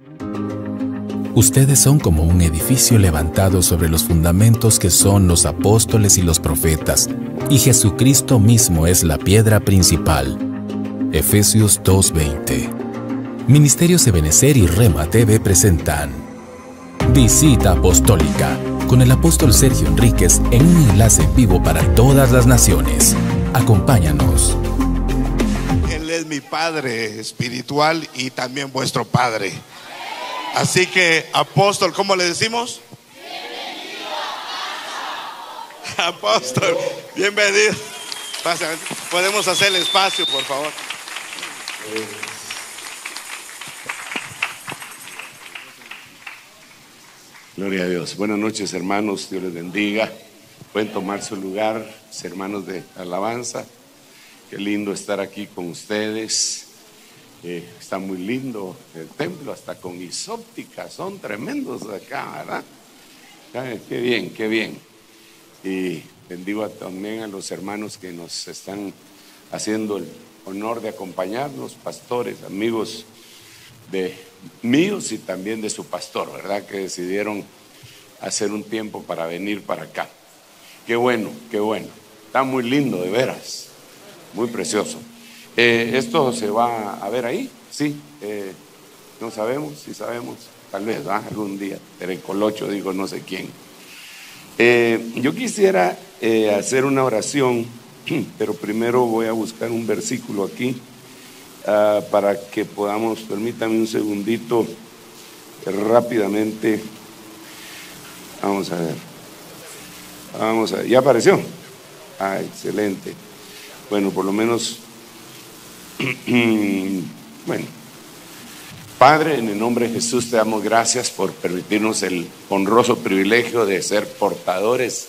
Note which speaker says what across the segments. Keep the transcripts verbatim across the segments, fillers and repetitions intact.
Speaker 1: Ustedes son como un edificio levantado sobre los fundamentos que son los apóstoles y los profetas, y Jesucristo mismo es la piedra principal. Efesios dos veinte. Ministerios Ebenecer y Rema T V presentan Visita Apostólica, con el apóstol Sergio Enríquez en un enlace en vivo para todas las naciones. Acompáñanos.
Speaker 2: Él es mi Padre espiritual y también vuestro Padre. Así que, apóstol, ¿cómo le decimos? Bienvenido a casa. Apóstol, bienvenido. Pasa, podemos hacerle espacio, por favor.
Speaker 3: Gloria a Dios. Buenas noches, hermanos. Dios les bendiga. Pueden tomar su lugar, hermanos de alabanza. Qué lindo estar aquí con ustedes. Eh, está muy lindo el templo, hasta con isóptica. Son tremendos acá, ¿verdad? Ay, qué bien, qué bien. Y bendigo también a los hermanos que nos están haciendo el honor de acompañarnos, pastores, amigos de míos y también de su pastor, ¿verdad? Que decidieron hacer un tiempo para venir para acá. Qué bueno, qué bueno. Está muy lindo, de veras. Muy precioso. Eh, ¿Esto se va a ver ahí? Sí. Eh, no sabemos, si sabemos. Tal vez, ¿verdad? Algún día. Terecolocho, digo, no sé quién. Eh, yo quisiera eh, hacer una oración, pero primero voy a buscar un versículo aquí. Uh, para que podamos, permítame un segundito, rápidamente. Vamos a ver. Vamos a ver. ¿Ya apareció? Ah, excelente. Bueno, por lo menos, bueno. Padre, en el nombre de Jesús te damos gracias por permitirnos el honroso privilegio de ser portadores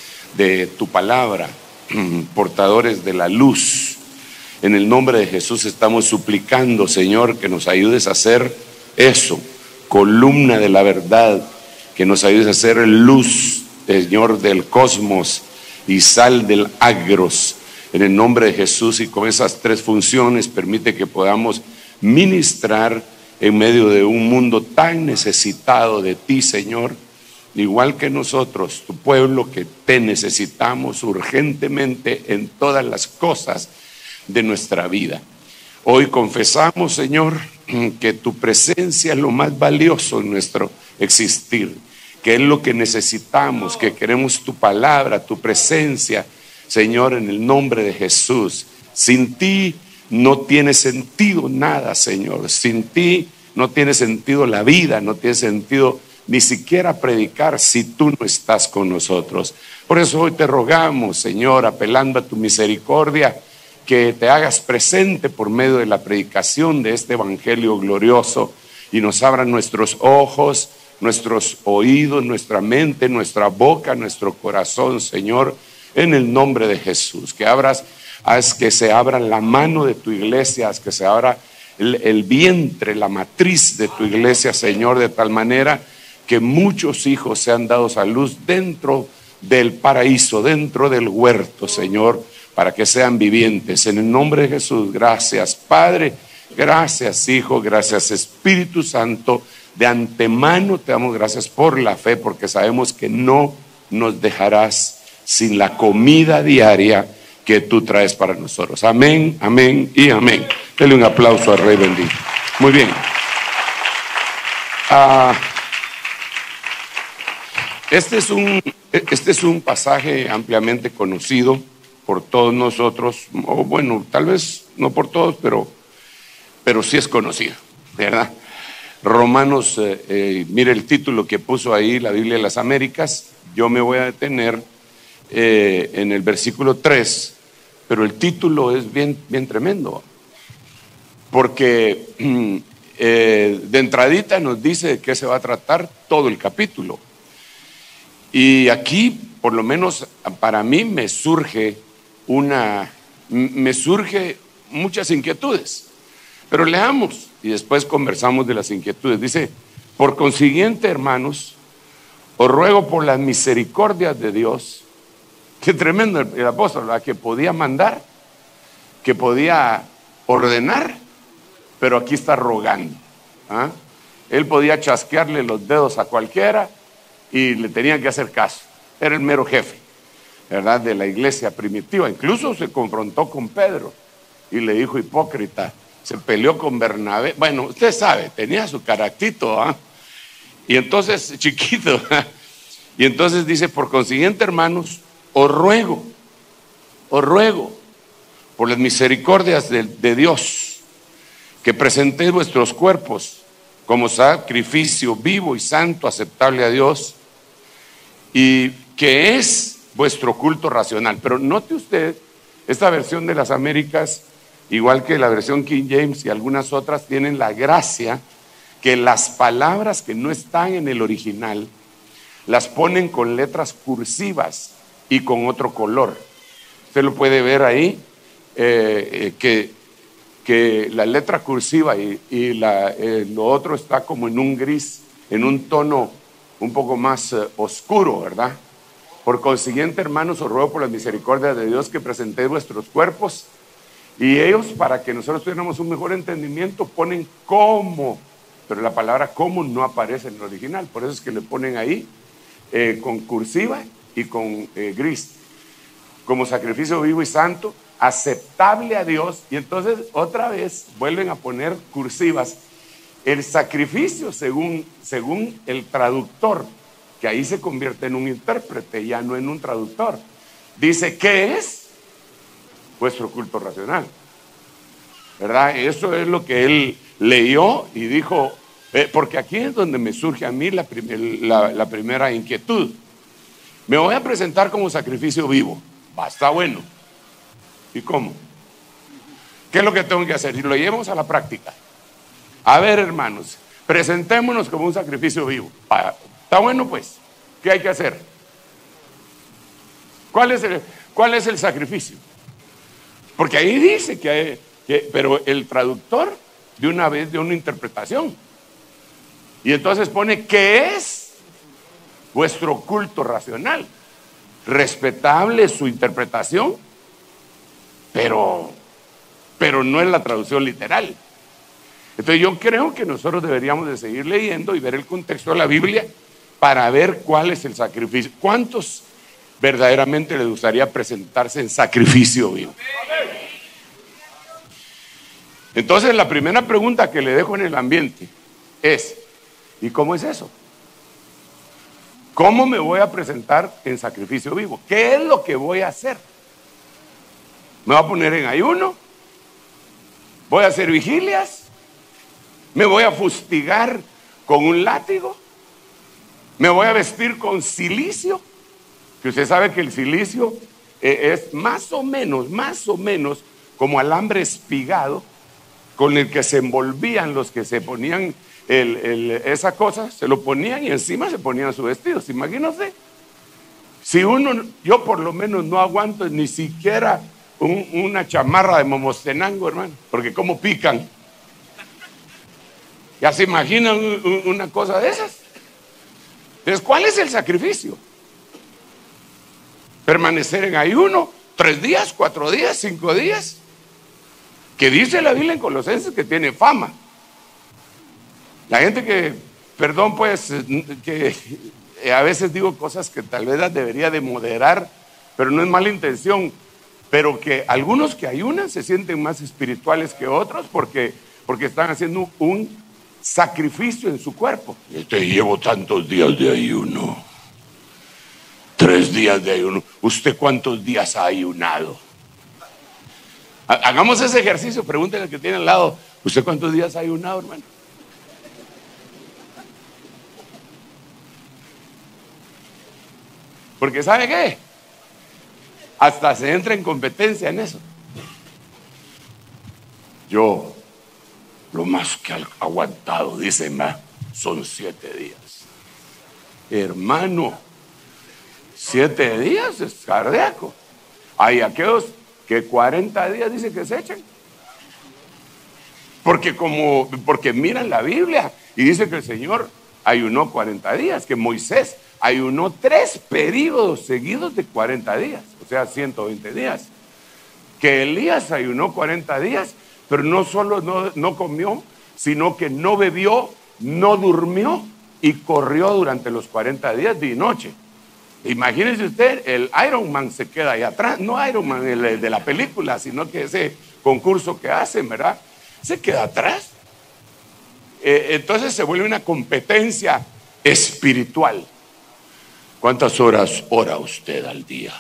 Speaker 3: de tu palabra, portadores de la luz. En el nombre de Jesús estamos suplicando, Señor, que nos ayudes a hacer eso, columna de la verdad, que nos ayudes a hacer luz, Señor, del cosmos y sal del agros. En el nombre de Jesús, y con esas tres funciones permite que podamos ministrar en medio de un mundo tan necesitado de ti, Señor, igual que nosotros, tu pueblo, que te necesitamos urgentemente en todas las cosas de nuestra vida. Hoy confesamos, Señor, que tu presencia es lo más valioso en nuestro existir, que es lo que necesitamos, que queremos tu palabra, tu presencia, Señor, en el nombre de Jesús. Sin ti no tiene sentido nada, Señor. Sin ti no tiene sentido la vida, no tiene sentido ni siquiera predicar si tú no estás con nosotros. Por eso hoy te rogamos, Señor, apelando a tu misericordia, que te hagas presente por medio de la predicación de este evangelio glorioso y nos abran nuestros ojos, nuestros oídos, nuestra mente, nuestra boca, nuestro corazón, Señor, en el nombre de Jesús. Que abras, haz que se abra la mano de tu iglesia, haz que se abra el, el vientre, la matriz de tu iglesia, Señor, de tal manera que muchos hijos sean dados a luz dentro del paraíso, dentro del huerto, Señor, para que sean vivientes. En el nombre de Jesús, gracias Padre, gracias Hijo, gracias Espíritu Santo. De antemano te damos gracias por la fe, porque sabemos que no nos dejarás sin la comida diaria que tú traes para nosotros. Amén, amén y amén. Dele un aplauso al Rey bendito. Muy bien. Uh, este es un, este es un pasaje ampliamente conocido por todos nosotros, o bueno, tal vez no por todos, pero, pero sí es conocido, ¿verdad? Romanos, eh, eh, mire el título que puso ahí, la Biblia de las Américas. Yo me voy a detener eh, en el versículo tres, pero el título es bien, bien tremendo, porque eh, de entradita nos dice de qué se va a tratar todo el capítulo. Y aquí, por lo menos para mí, me surge una, me surge muchas inquietudes, pero leamos y después conversamos de las inquietudes. Dice: por consiguiente, hermanos, os ruego por las misericordias de Dios. Qué tremendo el, el apóstol, ¿verdad? Que podía mandar, que podía ordenar, pero aquí está rogando, ¿ah? Él podía chasquearle los dedos a cualquiera y le tenían que hacer caso. Era el mero jefe, ¿verdad?, de la iglesia primitiva. Incluso se confrontó con Pedro y le dijo hipócrita. Se peleó con Bernabé. Bueno, usted sabe, tenía su caractito, ¿ah? Y entonces, chiquito, ¿eh? Y entonces dice: por consiguiente, hermanos, os ruego, os ruego, por las misericordias de, de Dios, que presentéis vuestros cuerpos como sacrificio vivo y santo, aceptable a Dios, y que es vuestro culto racional. Pero note usted, esta versión de las Américas, igual que la versión King James y algunas otras, tienen la gracia que las palabras que no están en el original las ponen con letras cursivas y con otro color. Usted lo puede ver ahí, eh, eh, que, que la letra cursiva y, y la, eh, lo otro está como en un gris, en un tono un poco más eh, oscuro, ¿verdad? Por consiguiente, hermanos, os ruego por la misericordia de Dios que presentéis vuestros cuerpos. Y ellos, para que nosotros tuviéramos un mejor entendimiento, ponen como, pero la palabra como no aparece en el original. Por eso es que le ponen ahí eh, con cursiva y con eh, gris, como sacrificio vivo y santo, aceptable a Dios. Y entonces otra vez vuelven a poner cursivas el sacrificio según, según el traductor, que ahí se convierte en un intérprete, ya no en un traductor. Dice: ¿qué es vuestro culto racional? ¿Verdad? Eso es lo que él leyó y dijo, eh, porque aquí es donde me surge a mí la, prim la, la primera inquietud. Me voy a presentar como sacrificio vivo. Va, está bueno. ¿Y cómo? ¿Qué es lo que tengo que hacer? Y lo llevamos a la práctica. A ver, hermanos, presentémonos como un sacrificio vivo. Va, está bueno, pues. ¿Qué hay que hacer? ¿Cuál es el, cuál es el sacrificio? Porque ahí dice que, hay, que, pero el traductor de una vez dio una interpretación. Y entonces pone: ¿qué es vuestro culto racional? Respetable su interpretación, pero, pero no es la traducción literal. Entonces yo creo que nosotros deberíamos de seguir leyendo y ver el contexto de la Biblia para ver cuál es el sacrificio. ¿Cuántos verdaderamente les gustaría presentarse en sacrificio vivo? Entonces la primera pregunta que le dejo en el ambiente es: ¿y cómo es eso? ¿Cómo me voy a presentar en sacrificio vivo? ¿Qué es lo que voy a hacer? ¿Me voy a poner en ayuno? ¿Voy a hacer vigilias? ¿Me voy a fustigar con un látigo? ¿Me voy a vestir con cilicio? Que usted sabe que el cilicio eh, es más o menos, más o menos como alambre espigado con el que se envolvían los que se ponían el, el, esa cosa, se lo ponían y encima se ponían su vestido. Imagínense, si uno, yo por lo menos no aguanto ni siquiera un, una chamarra de Momostenango, hermano, porque como pican. ¿Ya se imaginan una cosa de esas? Entonces, ¿cuál es el sacrificio? Permanecer en ayuno tres días, cuatro días, cinco días, que dice la Biblia en Colosenses que tiene fama. La gente que, perdón pues, que a veces digo cosas que tal vez las debería de moderar, pero no es mala intención, pero que algunos que ayunan se sienten más espirituales que otros porque, porque están haciendo un sacrificio en su cuerpo. Te llevo tantos días de ayuno, tres días de ayuno. ¿Usted cuántos días ha ayunado? Hagamos ese ejercicio, pregúntele al que tiene al lado: ¿usted cuántos días ha ayunado, hermano? Porque ¿sabe qué? Hasta se entra en competencia en eso. Yo, lo más que he aguantado, dice Ma, son siete días. Hermano, siete días es cardíaco. Hay aquellos que cuarenta días dice que se echan. Porque como, porque miran la Biblia y dice que el Señor ayunó cuarenta días, que Moisés ayunó tres periodos seguidos de cuarenta días, o sea, ciento veinte días. Que Elías ayunó cuarenta días, pero no solo no, no comió, sino que no bebió no durmió y corrió durante los cuarenta días de noche. Imagínense usted, el Iron Man se queda ahí atrás, no Iron Man el de la película, sino que ese concurso que hacen, ¿verdad? Se queda atrás. Eh, entonces se vuelve una competencia espiritual. ¿Cuántas horas ora usted al día?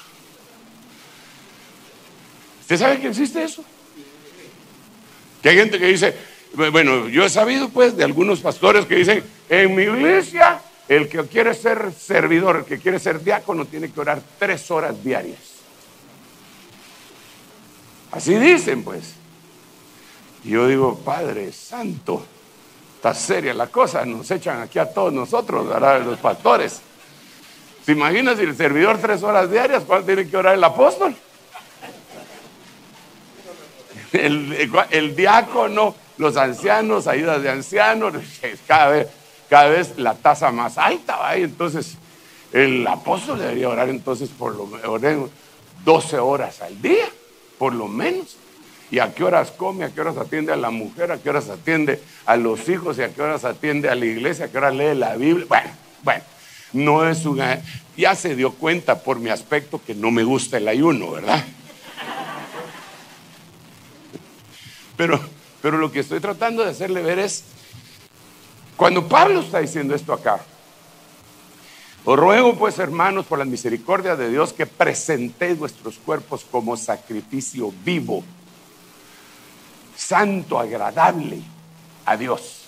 Speaker 3: ¿Usted sabe que existe eso? Que hay gente que dice, bueno, yo he sabido pues de algunos pastores que dicen, en mi iglesia el que quiere ser servidor, el que quiere ser diácono tiene que orar tres horas diarias. Así dicen pues. Y yo digo, Padre Santo, está seria la cosa, nos echan aquí a todos nosotros, ¿verdad? Los pastores. ¿Se imagina si el servidor tres horas diarias, cuánto tiene que orar el apóstol? El, el, el diácono, los ancianos, ayudas de ancianos, cada vez, cada vez la tasa más alta, ¿va? Y entonces el apóstol debería orar entonces por lo menos doce horas al día, por lo menos. ¿Y a qué horas come? ¿A qué horas atiende a la mujer? ¿A qué horas atiende a los hijos? ¿Y a qué horas atiende a la iglesia? ¿A qué horas lee la Biblia? Bueno, bueno, no es una... Ya se dio cuenta por mi aspecto que no me gusta el ayuno, ¿verdad? Pero, pero lo que estoy tratando de hacerle ver es, cuando Pablo está diciendo esto acá, os ruego pues, hermanos, por la misericordia de Dios, que presentéis vuestros cuerpos como sacrificio vivo, santo, agradable a Dios.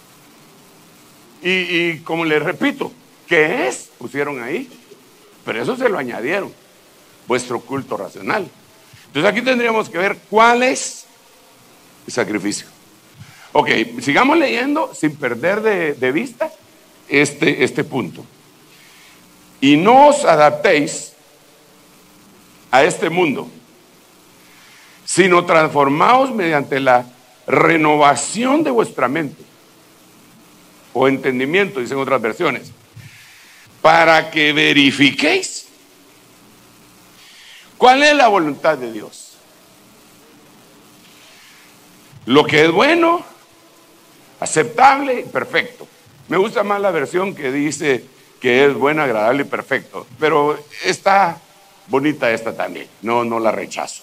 Speaker 3: Y, y como les repito, ¿qué es? Pusieron ahí, pero eso se lo añadieron, vuestro culto racional. Entonces aquí tendríamos que ver cuál es el sacrificio. Ok, sigamos leyendo sin perder de, de vista este, este punto. Y no os adaptéis a este mundo, sino transformaos mediante la renovación de vuestra mente o entendimiento, dicen otras versiones, para que verifiquéis cuál es la voluntad de Dios, lo que es bueno, aceptable y perfecto. Me gusta más la versión que dice que es buena, agradable y perfecto, pero está bonita esta también, no, no la rechazo.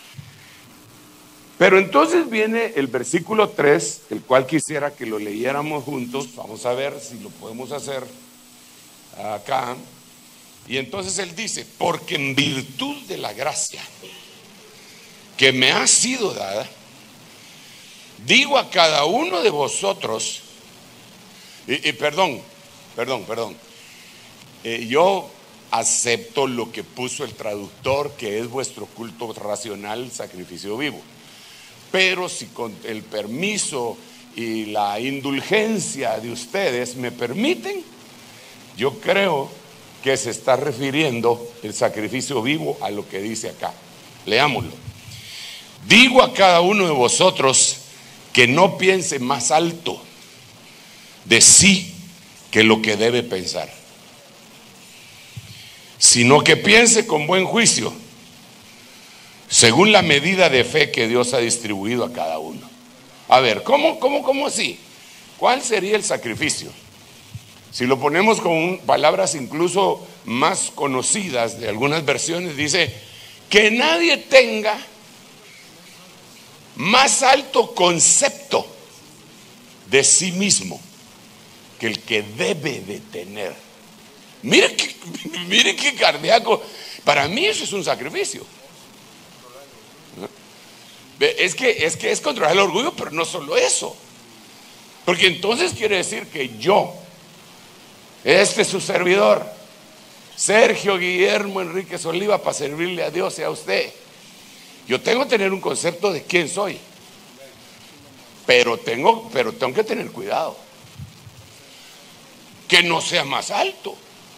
Speaker 3: Pero entonces viene el versículo tres, el cual quisiera que lo leyéramos juntos. Vamos a ver si lo podemos hacer acá. Y entonces él dice, porque en virtud de la gracia que me ha sido dada, digo a cada uno de vosotros, y, y perdón, perdón, perdón, eh, yo acepto lo que puso el traductor, que es vuestro culto racional, sacrificio vivo. Pero si con el permiso y la indulgencia de ustedes me permiten, yo creo que se está refiriendo el sacrificio vivo a lo que dice acá. Leámoslo. Digo a cada uno de vosotros que no piense más alto de sí que lo que debe pensar, sino que piense con buen juicio, según la medida de fe que Dios ha distribuido a cada uno. A ver, ¿cómo, cómo, cómo así? ¿Cuál sería el sacrificio? Si lo ponemos con palabras incluso más conocidas de algunas versiones, dice que nadie tenga más alto concepto de sí mismo que el que debe de tener. Mire que, mire qué cardíaco. Para mí eso es un sacrificio. Es que, es que es controlar el orgullo, pero no solo eso. Porque entonces quiere decir que yo, este es su servidor, Sergio Guillermo Enríquez Oliva, para servirle a Dios y a usted, yo tengo que tener un concepto de quién soy, pero tengo, pero tengo que tener cuidado que no sea más alto,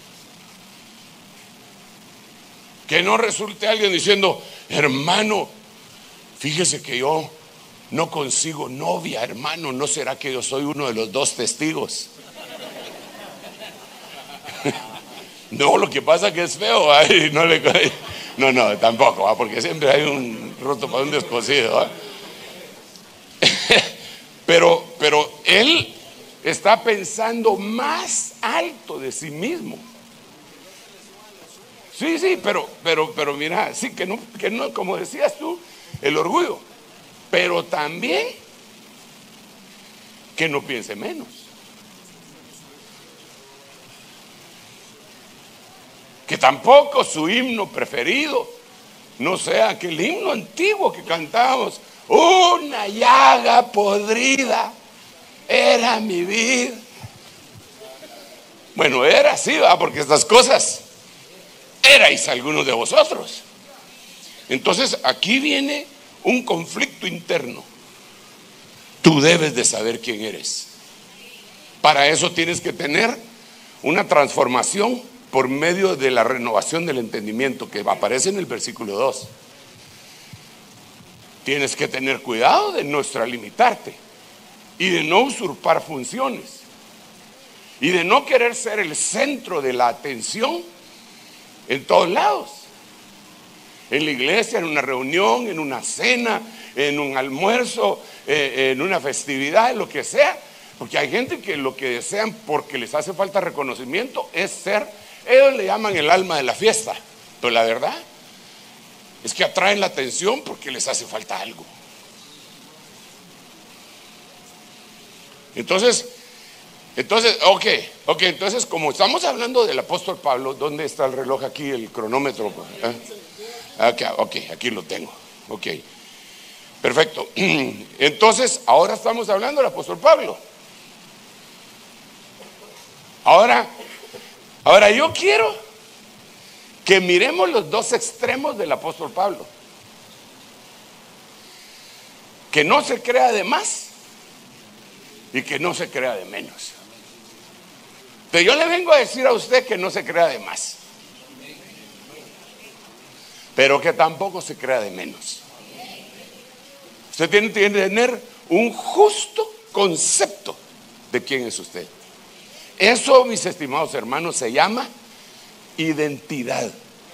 Speaker 3: que no resulte alguien diciendo, hermano, fíjese que yo no consigo novia, hermano, ¿no será que yo soy uno de los dos testigos? No, lo que pasa es que es feo, ay, no, le, no, no, tampoco, ¿va? Porque siempre hay un roto para un descosido, ¿va? pero, pero él está pensando más alto de sí mismo. Sí, sí, pero, pero, pero mira, sí, que no, que no, como decías tú, el orgullo, pero también que no piense menos. Que tampoco su himno preferido no sea aquel himno antiguo que cantábamos: una llaga podrida era mi vida. Bueno, era así, ¿verdad? Porque estas cosas erais algunos de vosotros. Entonces aquí viene un conflicto interno. Tú debes de saber quién eres. Para eso tienes que tener una transformación por medio de la renovación del entendimiento, que aparece en el versículo dos. Tienes que tener cuidado de no extralimitarte y de no usurpar funciones y de no querer ser el centro de la atención en todos lados. En la iglesia, en una reunión, en una cena, en un almuerzo, eh, en una festividad, en lo que sea. Porque hay gente que lo que desean, porque les hace falta reconocimiento, es ser, ellos le llaman el alma de la fiesta. Pero la verdad es que atraen la atención porque les hace falta algo. Entonces, entonces, ok, ok, entonces como estamos hablando del apóstol Pablo, ¿dónde está el reloj aquí, el cronómetro? ¿Eh? Okay, ok, aquí lo tengo, ok, perfecto. Entonces, ahora estamos hablando del apóstol Pablo. Ahora, ahora yo quiero que miremos los dos extremos del apóstol Pablo. Que no se crea de más y que no se crea de menos. Entonces yo le vengo a decir a usted que no se crea de más, pero que tampoco se crea de menos. Usted tiene que tener un justo concepto de quién es usted. Eso, mis estimados hermanos, se llama identidad.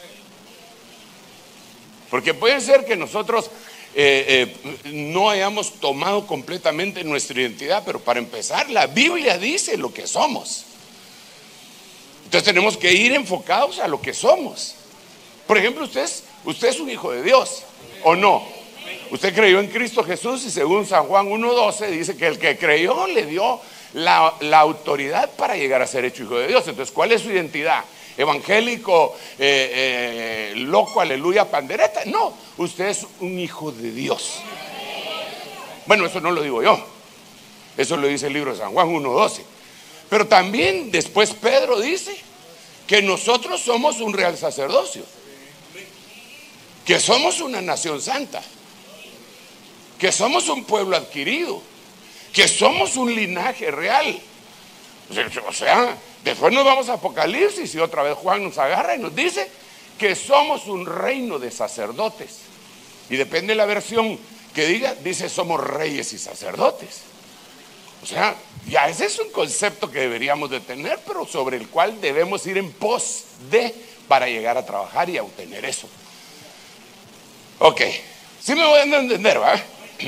Speaker 3: Porque puede ser que nosotros eh, eh, no hayamos tomado completamente nuestra identidad, pero para empezar, la Biblia dice lo que somos. Entonces tenemos que ir enfocados a lo que somos. Por ejemplo, usted es, usted es un hijo de Dios, ¿o no? Usted creyó en Cristo Jesús y según San Juan uno doce dice que el que creyó le dio la, la autoridad para llegar a ser hecho hijo de Dios. Entonces, ¿cuál es su identidad? ¿Evangélico, eh, eh, loco, aleluya, pandereta? No, usted es un hijo de Dios. Bueno, eso no lo digo yo, eso lo dice el libro de San Juan uno doce. Pero también después Pedro dice que nosotros somos un real sacerdocio, que somos una nación santa, que somos un pueblo adquirido, que somos un linaje real. O sea, después nos vamos a Apocalipsis y otra vez Juan nos agarra y nos dice que somos un reino de sacerdotes. Y depende de la versión que diga, dice somos reyes y sacerdotes. O sea, ya ese es un concepto que deberíamos de tener, pero sobre el cual debemos ir en pos de para llegar a trabajar y a obtener eso. Ok, sí me voy a entender, ¿va?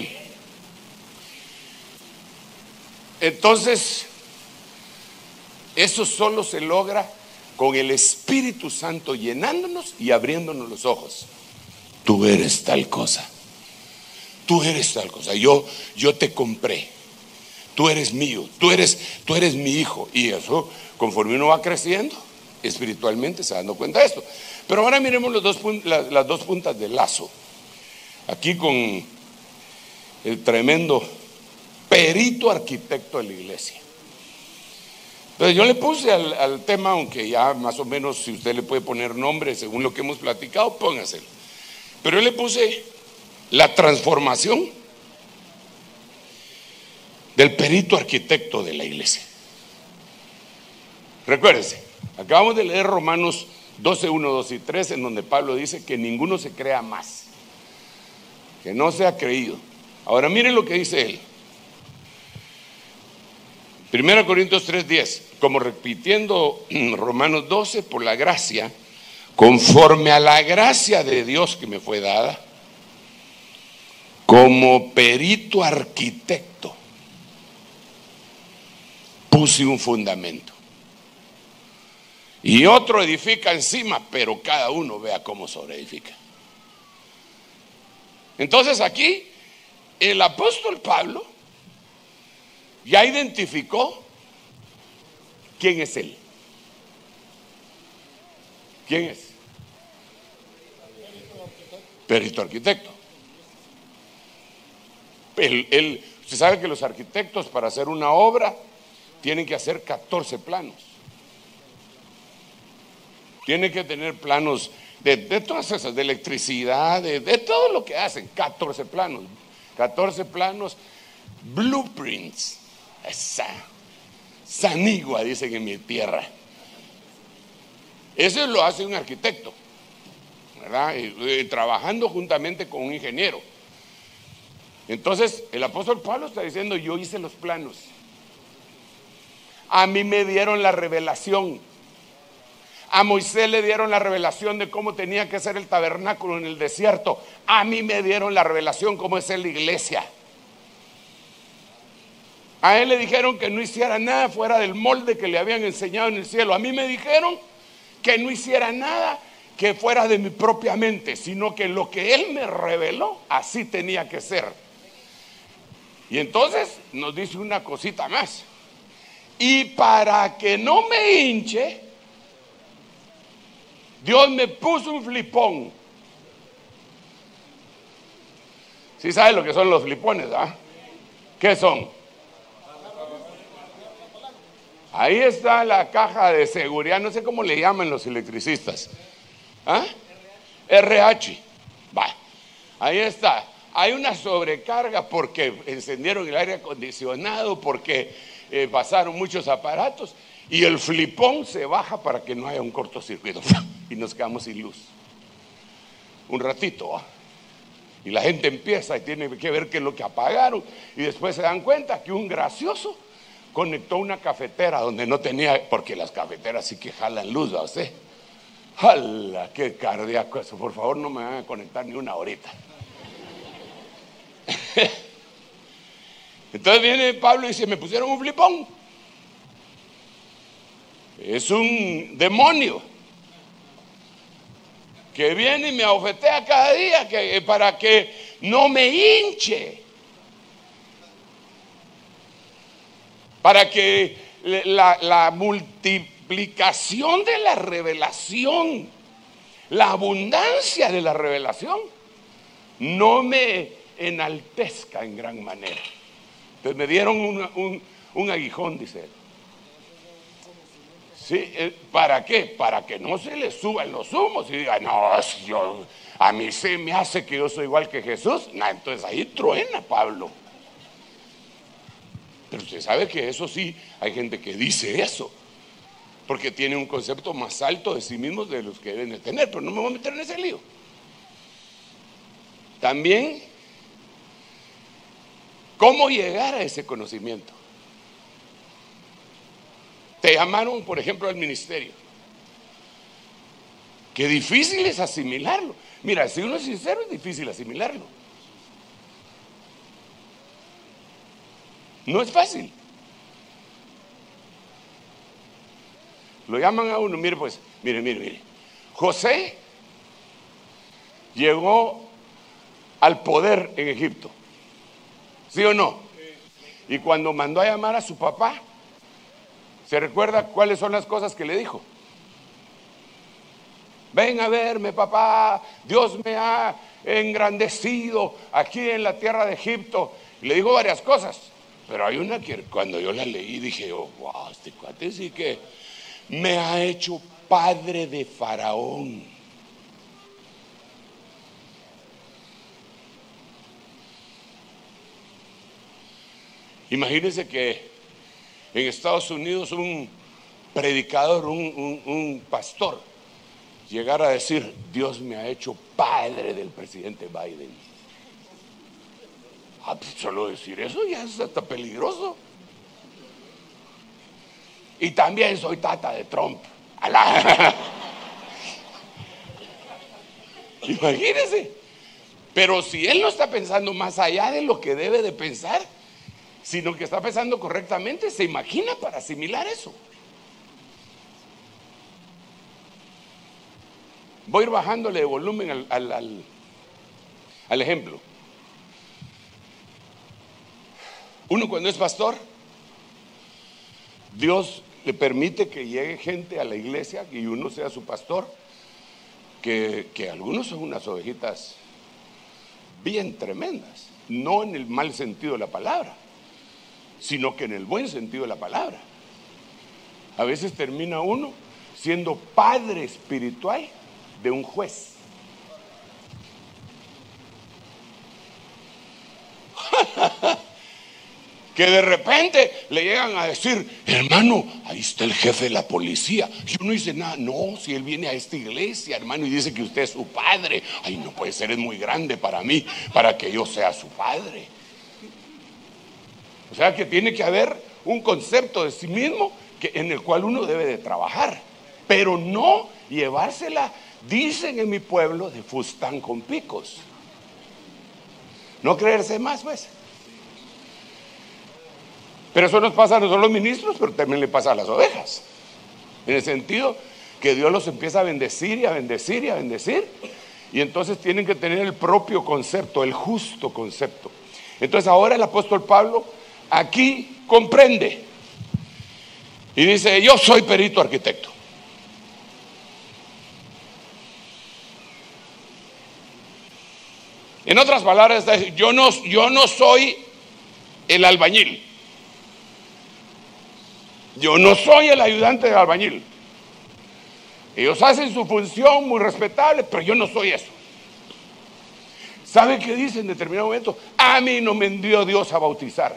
Speaker 3: Entonces, eso solo se logra con el Espíritu Santo llenándonos y abriéndonos los ojos. Tú eres tal cosa, tú eres tal cosa, yo, yo te compré, tú eres mío, tú eres, tú eres mi hijo. Y eso, conforme uno va creciendo espiritualmente, se va dando cuenta de esto. Pero ahora miremos los dos, las, las dos puntas del lazo. Aquí con el tremendo perito arquitecto de la iglesia. Entonces yo le puse al, al tema, aunque ya más o menos si usted le puede poner nombre según lo que hemos platicado, póngaselo. Pero yo le puse la transformación del perito arquitecto de la iglesia. Recuérdese, acabamos de leer Romanos doce, uno, dos y tres, en donde Pablo dice que ninguno se crea más, que no se ha creído. Ahora miren lo que dice él. Primera Corintios tres, diez, como repitiendo Romanos doce, por la gracia, conforme a la gracia de Dios que me fue dada, como perito arquitecto, puse un fundamento. Y otro edifica encima, pero cada uno vea cómo sobreedifica. Entonces aquí el apóstol Pablo ya identificó quién es él. ¿Quién es? Perito arquitecto. Él, él, usted sabe que los arquitectos para hacer una obra tienen que hacer catorce planos. Tienen que tener planos de, de todas esas, de electricidad, de, de todo lo que hacen, catorce planos. catorce planos, blueprints. Esa sanigua, dicen en mi tierra. Eso lo hace un arquitecto, ¿verdad? Y, y, trabajando juntamente con un ingeniero. Entonces el apóstol Pablo está diciendo: yo hice los planos, a mí me dieron la revelación, a Moisés le dieron la revelación de cómo tenía que ser el tabernáculo en el desierto, a mí me dieron la revelación cómo es la iglesia. A él le dijeron que no hiciera nada fuera del molde que le habían enseñado en el cielo. A mí me dijeron que no hiciera nada que fuera de mi propia mente, sino que lo que él me reveló, así tenía que ser. Y entonces nos dice una cosita más: y para que no me hinche, Dios me puso un flipón. ¿Sí sabe lo que son los flipones, ah? ¿Qué son? Ahí está la caja de seguridad, no sé cómo le llaman los electricistas. ¿Ah? R H. Va. Ahí está. Hay una sobrecarga porque encendieron el aire acondicionado, porque eh, pasaron muchos aparatos, y el flipón se baja para que no haya un cortocircuito y nos quedamos sin luz un ratito, ¿eh? Y la gente empieza y tiene que ver qué es lo que apagaron, y después se dan cuenta que un gracioso conectó una cafetera donde no tenía, porque las cafeteras sí que jalan luz, ¿va usted? ¡Hala! ¡Qué cardíaco eso! Por favor, no me van a conectar ni una horita. Entonces viene Pablo y dice: me pusieron un flipón. Es un demonio que viene y me abofetea cada día que, para que no me hinche, para que la, la multiplicación de la revelación, la abundancia de la revelación, no me enaltezca en gran manera. Entonces me dieron un, un, un aguijón, dice él. ¿Sí? ¿Para qué? Para que no se le suban los humos y diga: no, yo, a mí se me hace que yo soy igual que Jesús. No, entonces ahí truena Pablo. Pero usted sabe que eso sí, hay gente que dice eso, porque tiene un concepto más alto de sí mismos de los que deben de tener, pero no me voy a meter en ese lío. También, ¿cómo llegar a ese conocimiento? Te llamaron, por ejemplo, al ministerio. Qué difícil es asimilarlo. Mira, si uno es sincero, es difícil asimilarlo. No es fácil. Lo llaman a uno, mire pues, mire, mire, mire. José llegó al poder en Egipto, ¿sí o no? Y cuando mandó a llamar a su papá, ¿se recuerda cuáles son las cosas que le dijo? Ven a verme, papá, Dios me ha engrandecido aquí en la tierra de Egipto. Y le dijo varias cosas, pero hay una que cuando yo la leí dije: oh, wow, este cuate sí que me ha hecho padre de Faraón. Imagínense que en Estados Unidos un predicador, un, un, un pastor, llegara a decir: Dios me ha hecho padre del presidente Biden. Ah, pues solo decir eso ya es hasta peligroso. Y también soy tata de Trump. ¡Alá! Imagínense. Pero si él no está pensando más allá de lo que debe de pensar, sino que está pensando correctamente, se imagina para asimilar eso. Voy a ir bajándole de volumen al, al, al, al ejemplo. Uno cuando es pastor, Dios le permite que llegue gente a la iglesia y uno sea su pastor, que, que algunos son unas ovejitas bien tremendas, no en el mal sentido de la palabra, sino que en el buen sentido de la palabra. A veces termina uno siendo padre espiritual de un juez. Que de repente le llegan a decir: hermano, ahí está el jefe de la policía. Yo no hice nada. No, si él viene a esta iglesia, hermano, y dice que usted es su padre. Ay, no puede ser, es muy grande para mí, para que yo sea su padre. O sea que tiene que haber un concepto de sí mismo que, en el cual uno debe de trabajar, pero no llevársela, dicen en mi pueblo, de fustán con picos. No creerse más, pues. Pero eso nos pasa a nosotros los ministros, pero también le pasa a las ovejas. En el sentido que Dios los empieza a bendecir y a bendecir y a bendecir. Y entonces tienen que tener el propio concepto, el justo concepto. Entonces ahora el apóstol Pablo aquí comprende. Y dice: yo soy perito arquitecto. En otras palabras, yo no, yo no soy el albañil. Yo no soy el ayudante del albañil. Ellos hacen su función muy respetable, pero yo no soy eso. ¿Sabe qué dice en determinado momento? A mí no me envió Dios a bautizar.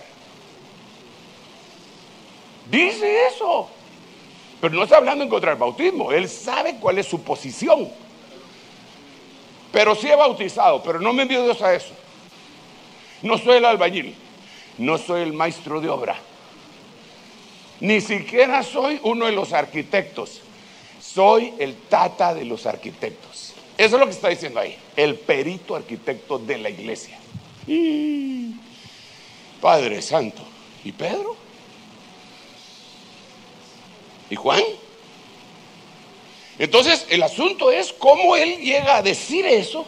Speaker 3: Dice eso. Pero no está hablando en contra del bautismo. Él sabe cuál es su posición. Pero sí he bautizado, pero no me envió Dios a eso. No soy el albañil. No soy el maestro de obra. Ni siquiera soy uno de los arquitectos. Soy el tata de los arquitectos. Eso es lo que está diciendo ahí. El perito arquitecto de la iglesia. Y Padre Santo. ¿Y Pedro? ¿Y Juan? Entonces el asunto es cómo él llega a decir eso.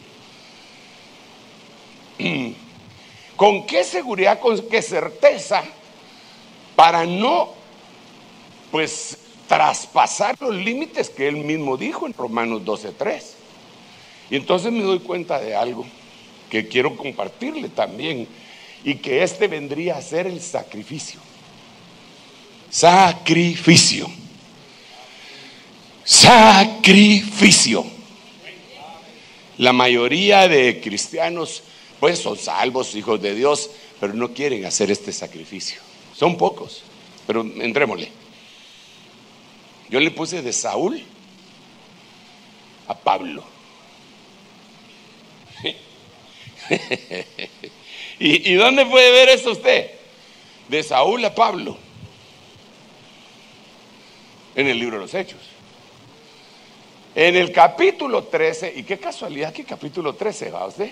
Speaker 3: ¿Con qué seguridad, con qué certeza? Para no, pues, traspasar los límites que él mismo dijo en Romanos doce tres. Y entonces me doy cuenta de algo que quiero compartirle también, y que este vendría a ser el sacrificio. Sacrificio. Sacrificio. La mayoría de cristianos, pues, son salvos, hijos de Dios, pero no quieren hacer este sacrificio. Son pocos, pero entrémosle. Yo le puse de Saúl a Pablo. ¿Y, ¿Y dónde puede ver eso usted? De Saúl a Pablo. En el libro de los Hechos. En el capítulo trece, y qué casualidad que capítulo trece, ¿va usted?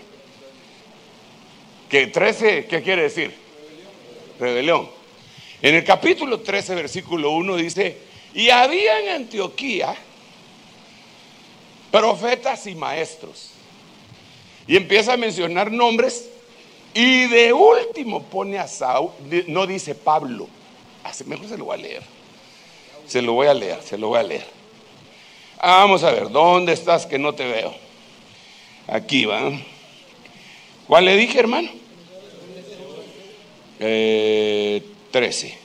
Speaker 3: Que trece, ¿qué quiere decir? Rebelión. En el capítulo trece, versículo uno dice: y había en Antioquía profetas y maestros. Y empieza a mencionar nombres, y de último pone a Saúl. No dice Pablo. Mejor se lo voy a leer. Se lo voy a leer, se lo voy a leer. Vamos a ver, ¿dónde estás que no te veo? Aquí va. ¿Cuál le dije, hermano? Eh, trece.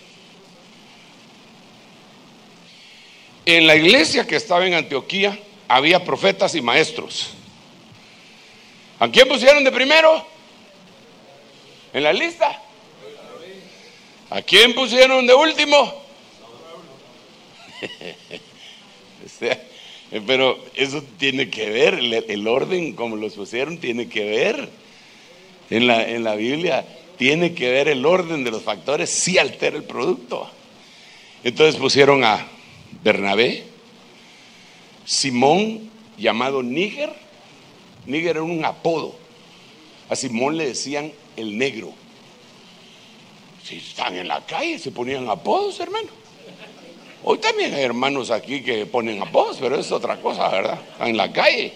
Speaker 3: En la iglesia que estaba en Antioquía había profetas y maestros. ¿A quién pusieron de primero? ¿En la lista? ¿A quién pusieron de último? O sea, pero eso tiene que ver, el, el orden como los pusieron tiene que ver. En la, en la Biblia tiene que ver el orden de los factores, sí altera el producto. Entonces pusieron a Bernabé, Simón, llamado Níger. Níger era un apodo. A Simón le decían el negro. Si están en la calle, se ponían apodos, hermano. Hoy también hay hermanos aquí que ponen apodos, pero es otra cosa, ¿verdad? Están en la calle.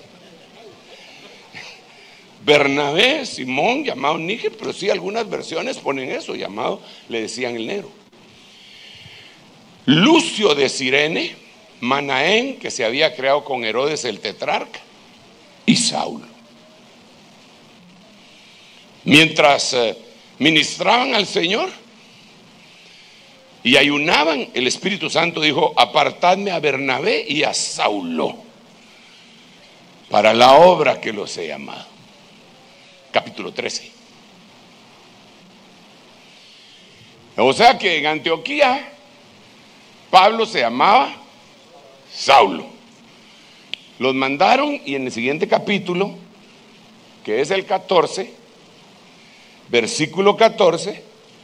Speaker 3: Bernabé, Simón, llamado Níger, pero sí algunas versiones ponen eso, llamado, le decían el negro. Lucio de Cirene, Manaén, que se había creado con Herodes el tetrarca, y Saulo. Mientras eh, ministraban al Señor y ayunaban, el Espíritu Santo dijo: apartadme a Bernabé y a Saulo para la obra que los he llamado. Capítulo trece. O sea que en Antioquía Pablo se llamaba Saulo. Los mandaron, y en el siguiente capítulo, que es el catorce, versículo catorce,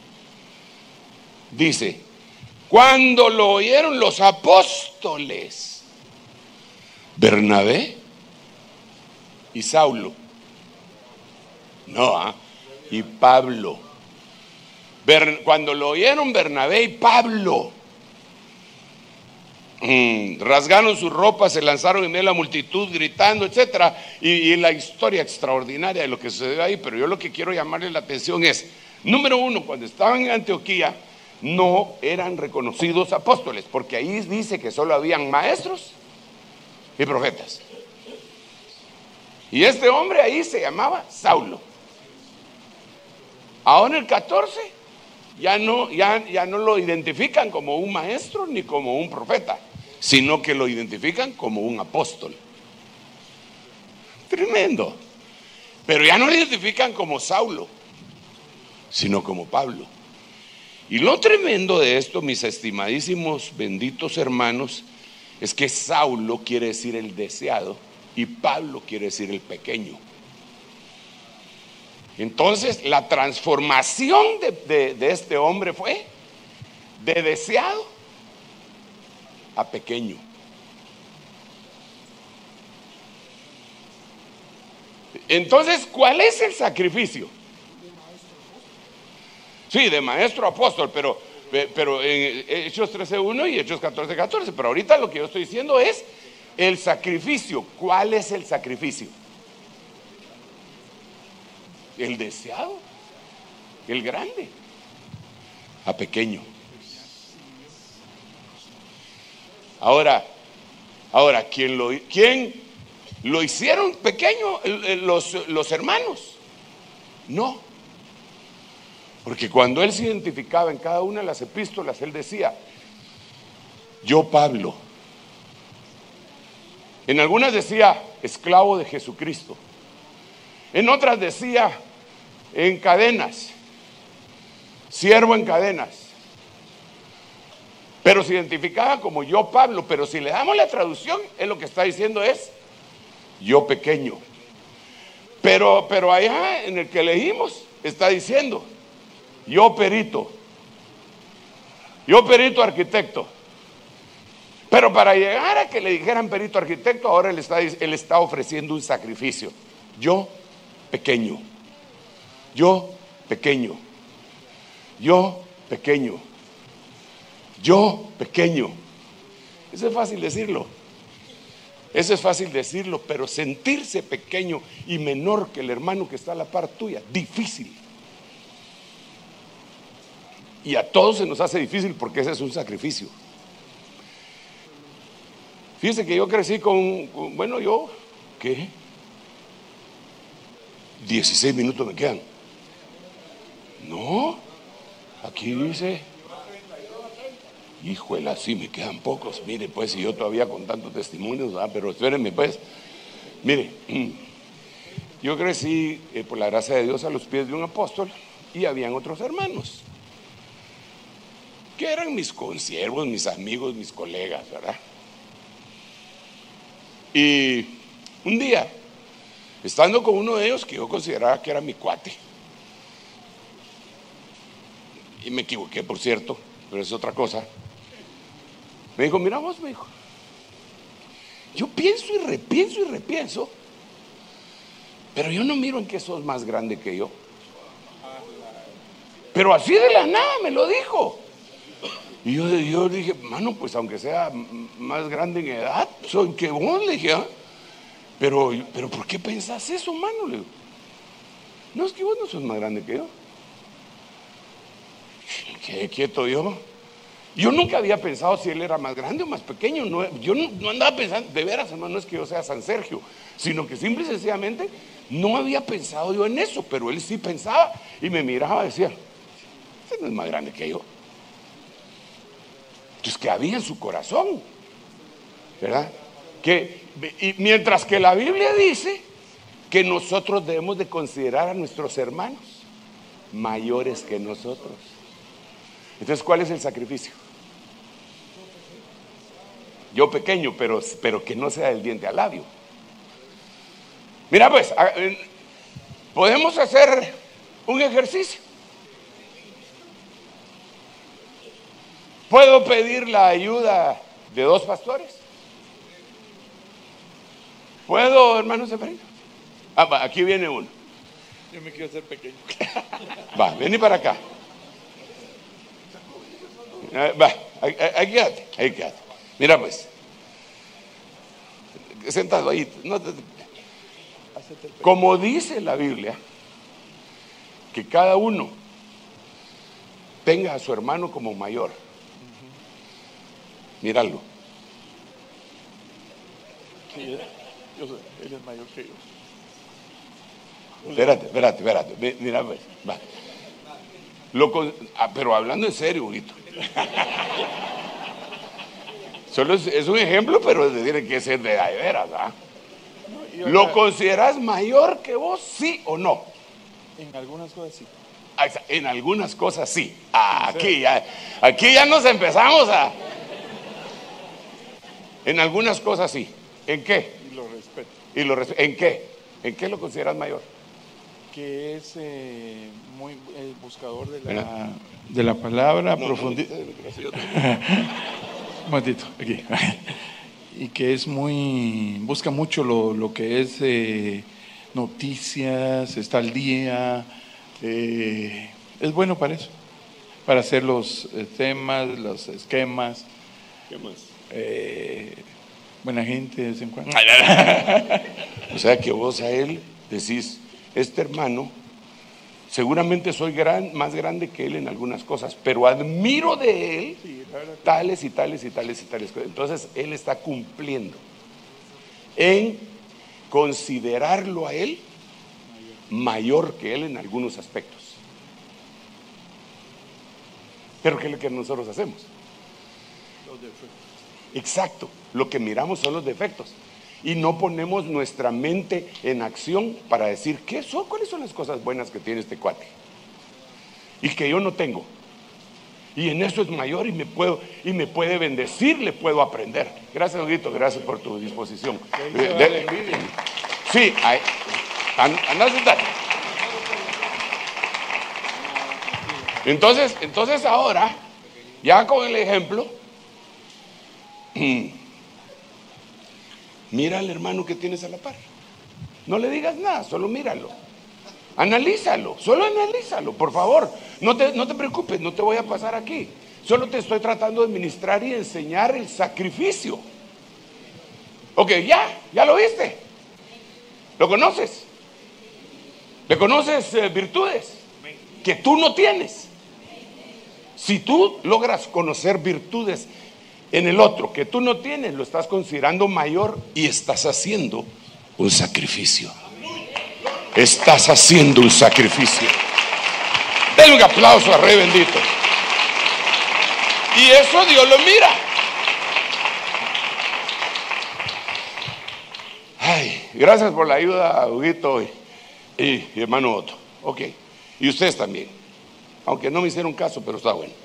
Speaker 3: dice: cuando lo oyeron los apóstoles, Bernabé y Saulo, no, ¿ah? y Pablo, Ber, cuando lo oyeron Bernabé y Pablo, Mm, rasgaron sus ropas, se lanzaron en medio de la multitud gritando, etcétera, y, y la historia extraordinaria de lo que sucedió ahí. Pero yo lo que quiero llamarle la atención es, número uno, cuando estaban en Antioquía no eran reconocidos apóstoles, porque ahí dice que solo habían maestros y profetas. Y este hombre ahí se llamaba Saulo. Ahora el catorce ya no, ya, ya no lo identifican como un maestro ni como un profeta, sino que lo identifican como un apóstol. Tremendo. Pero ya no lo identifican como Saulo, sino como Pablo. Y lo tremendo de esto, mis estimadísimos benditos hermanos, es que Saulo quiere decir el deseado y Pablo quiere decir el pequeño. Entonces la transformación de, de, de este hombre fue de deseado a pequeño. Entonces, ¿cuál es el sacrificio? Sí, de maestro a apóstol, pero, pero en Hechos trece uno y Hechos catorce catorce. Pero ahorita lo que yo estoy diciendo es el sacrificio. ¿Cuál es el sacrificio? El deseado, el grande, a pequeño. Ahora, ahora, ¿quién lo, quién lo hicieron pequeño? Los, los hermanos. No. Porque cuando él se identificaba en cada una de las epístolas, él decía: yo, Pablo. En algunas decía: esclavo de Jesucristo. En otras decía: en cadenas, siervo en cadenas. Pero se identificaba como yo, Pablo. Pero si le damos la traducción, él lo que está diciendo es: yo pequeño. Pero, pero allá en el que leímos está diciendo: yo perito, yo perito arquitecto. Pero para llegar a que le dijeran perito arquitecto, ahora él está, él está ofreciendo un sacrificio. Yo pequeño, yo pequeño, yo pequeño, yo pequeño. Eso es fácil decirlo. Eso es fácil decirlo, pero sentirse pequeño y menor que el hermano que está a la par tuya, difícil. Y a todos se nos hace difícil porque ese es un sacrificio. Fíjense que yo crecí con, con bueno, yo, ¿qué? dieciséis minutos me quedan. No, aquí dice, híjole, sí me quedan pocos. Mire, pues, y yo todavía con tantos testimonios, ¿verdad? Pero espérenme, pues. Mire, yo crecí eh, por la gracia de Dios a los pies de un apóstol y habían otros hermanos que eran mis consiervos, mis amigos, mis colegas, ¿verdad? Y un día, estando con uno de ellos que yo consideraba que era mi cuate, y me equivoqué, por cierto, pero es otra cosa, me dijo: mira vos, me dijo, yo pienso y repienso y repienso, pero yo no miro en que sos más grande que yo. Pero así de la nada me lo dijo. Y yo, yo dije, mano, pues aunque sea más grande en edad, soy que vos, le dije, ¿ah? pero, pero ¿por qué pensás eso, mano? Le digo, no, es que vos no sos más grande que yo. Qué quieto yo. Yo nunca había pensado si él era más grande o más pequeño. No, yo no, no andaba pensando, de veras, hermano, no es que yo sea San Sergio, sino que simple y sencillamente no había pensado yo en eso, pero él sí pensaba y me miraba y decía, ese no es más grande que yo. Entonces, que había en su corazón, ¿verdad? Que, y mientras que la Biblia dice que nosotros debemos de considerar a nuestros hermanos mayores que nosotros. Entonces, ¿cuál es el sacrificio? Yo pequeño, pero, pero que no sea del diente al labio. Mira pues, podemos hacer un ejercicio. ¿Puedo pedir la ayuda de dos pastores? ¿Puedo, hermano Seferino? Ah, va, aquí viene uno.
Speaker 4: Yo me quiero hacer pequeño.
Speaker 3: Va, vení para acá. Va, ahí, ahí quédate, ahí quédate. Mira pues, sentado ahí, no te, como dice la Biblia, que cada uno tenga a su hermano como mayor. Míralo.
Speaker 4: Sí, yo soy, él es mayor que yo.
Speaker 3: Espérate, espérate, espérate. Mira pues, va. Lo con, ah, pero hablando en serio, Huguito. Solo es, es un ejemplo, pero tiene que ser de, de veras, ¿verdad? No, ¿lo consideras mayor que vos, sí o no?
Speaker 4: En algunas cosas sí.
Speaker 3: En algunas cosas sí. Ah, aquí ya, aquí ya nos empezamos a. En algunas cosas sí. ¿En qué?
Speaker 4: Y lo respeto.
Speaker 3: Y lo respeto. ¿En qué? ¿En qué lo consideras mayor?
Speaker 4: Que es eh, muy el buscador de la, de la palabra, no, profundidad. No, un momentito, aquí. Y que es muy, busca mucho lo, lo que es eh, noticias, está al día, eh, es bueno para eso, para hacer los eh, temas, los esquemas.
Speaker 3: ¿Qué más?
Speaker 4: Eh, buena gente de vez en cuando.
Speaker 3: O sea que vos a él decís, este hermano, seguramente soy gran, más grande que él en algunas cosas, pero admiro de él sí, tales y tales y tales y tales cosas. Entonces él está cumpliendo en considerarlo a él mayor que él en algunos aspectos. Pero ¿qué es lo que nosotros hacemos?
Speaker 4: Los defectos.
Speaker 3: Exacto, lo que miramos son los defectos. Y no ponemos nuestra mente en acción para decir, ¿qué son? ¿Cuáles son las cosas buenas que tiene este cuate? Y que yo no tengo. Y en eso es mayor y me puedo y me puede bendecir, le puedo aprender. Gracias, Huguito, gracias por tu disposición. De, de, sí, anda a sentarte. Entonces, entonces ahora, ya con el ejemplo, mira al hermano que tienes a la par. No le digas nada, solo míralo. Analízalo, solo analízalo, por favor. No te, no te preocupes, no te voy a pasar aquí. Solo te estoy tratando de ministrar y enseñar el sacrificio. Ok, ya, ya lo viste. ¿Lo conoces? ¿Le conoces eh, virtudes que tú no tienes? Si tú logras conocer virtudes en el otro que tú no tienes, lo estás considerando mayor y estás haciendo un sacrificio. Estás haciendo un sacrificio. Denle un aplauso a Rey bendito. Y eso Dios lo mira. Ay, gracias por la ayuda, Huguito y, y, y hermano Otto. Ok, y ustedes también. Aunque no me hicieron caso, pero está bueno.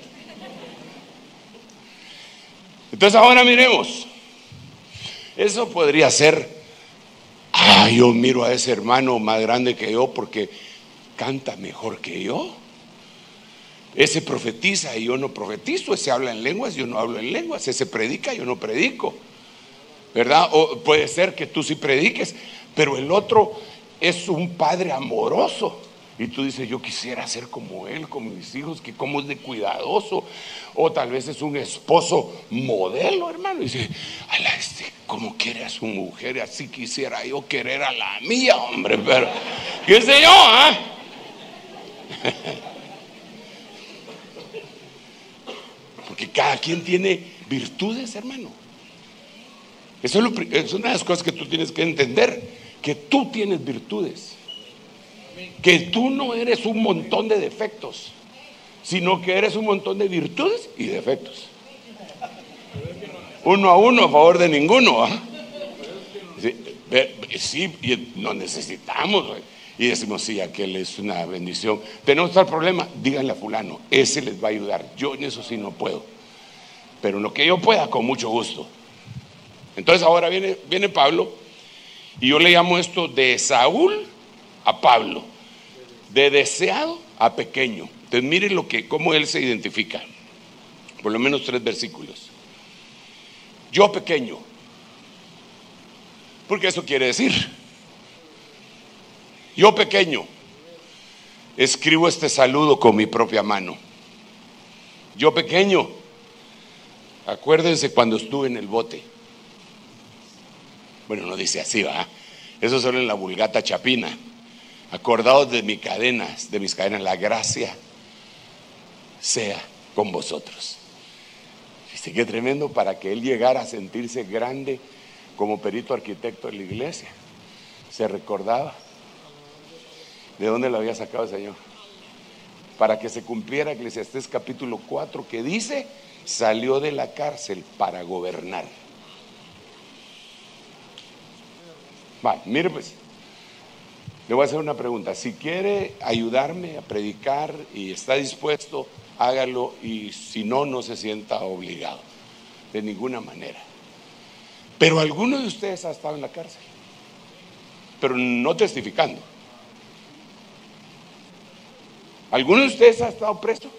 Speaker 3: Entonces ahora miremos. Eso podría ser, ah, yo miro a ese hermano más grande que yo porque canta mejor que yo. Ese profetiza y yo no profetizo. Ese habla en lenguas, yo no hablo en lenguas. Ese predica, yo no predico, ¿verdad? O puede ser que tú sí prediques, pero el otro es un padre amoroso Y tú dices, yo quisiera ser como él, como mis hijos, que como es de cuidadoso. O tal vez es un esposo modelo, hermano. Y dice, ala, este, ¿cómo quiere a su mujer? Así quisiera yo querer a la mía, hombre. Pero, ¿qué sé yo, ah? Porque cada quien tiene virtudes, hermano. Eso es, lo, es una de las cosas que tú tienes que entender, que tú tienes virtudes. Que tú no eres un montón de defectos, sino que eres un montón de virtudes y defectos. Uno a uno a favor de ninguno, ¿eh? Sí, sí, y nos necesitamos, ¿eh? Y decimos, sí, aquel es una bendición. Tenemos tal problema, díganle a fulano, ese les va a ayudar. Yo en eso sí no puedo, pero en lo que yo pueda, con mucho gusto. Entonces ahora viene, viene Pablo, y yo le llamo esto de Saúl a Pablo, de deseado a pequeño. Entonces miren lo que, cómo él se identifica. Por lo menos tres versículos. Yo pequeño, porque eso quiere decir, yo pequeño escribo este saludo con mi propia mano. Yo pequeño, acuérdense cuando estuve en el bote. Bueno, no dice así, ¿va? Eso solo en la Vulgata Chapina. Acordaos de mis cadenas, de mis cadenas, la gracia sea con vosotros. Dice que tremendo, para que él llegara a sentirse grande como perito arquitecto de la iglesia. Se recordaba de dónde lo había sacado el Señor, para que se cumpliera Eclesiastés capítulo cuatro, que dice, salió de la cárcel para gobernar. Vale, mire pues, le voy a hacer una pregunta. Si quiere ayudarme a predicar y está dispuesto, hágalo, y si no, no se sienta obligado de ninguna manera. Pero alguno de ustedes ha estado en la cárcel, pero no testificando. ¿Alguno de ustedes ha estado preso?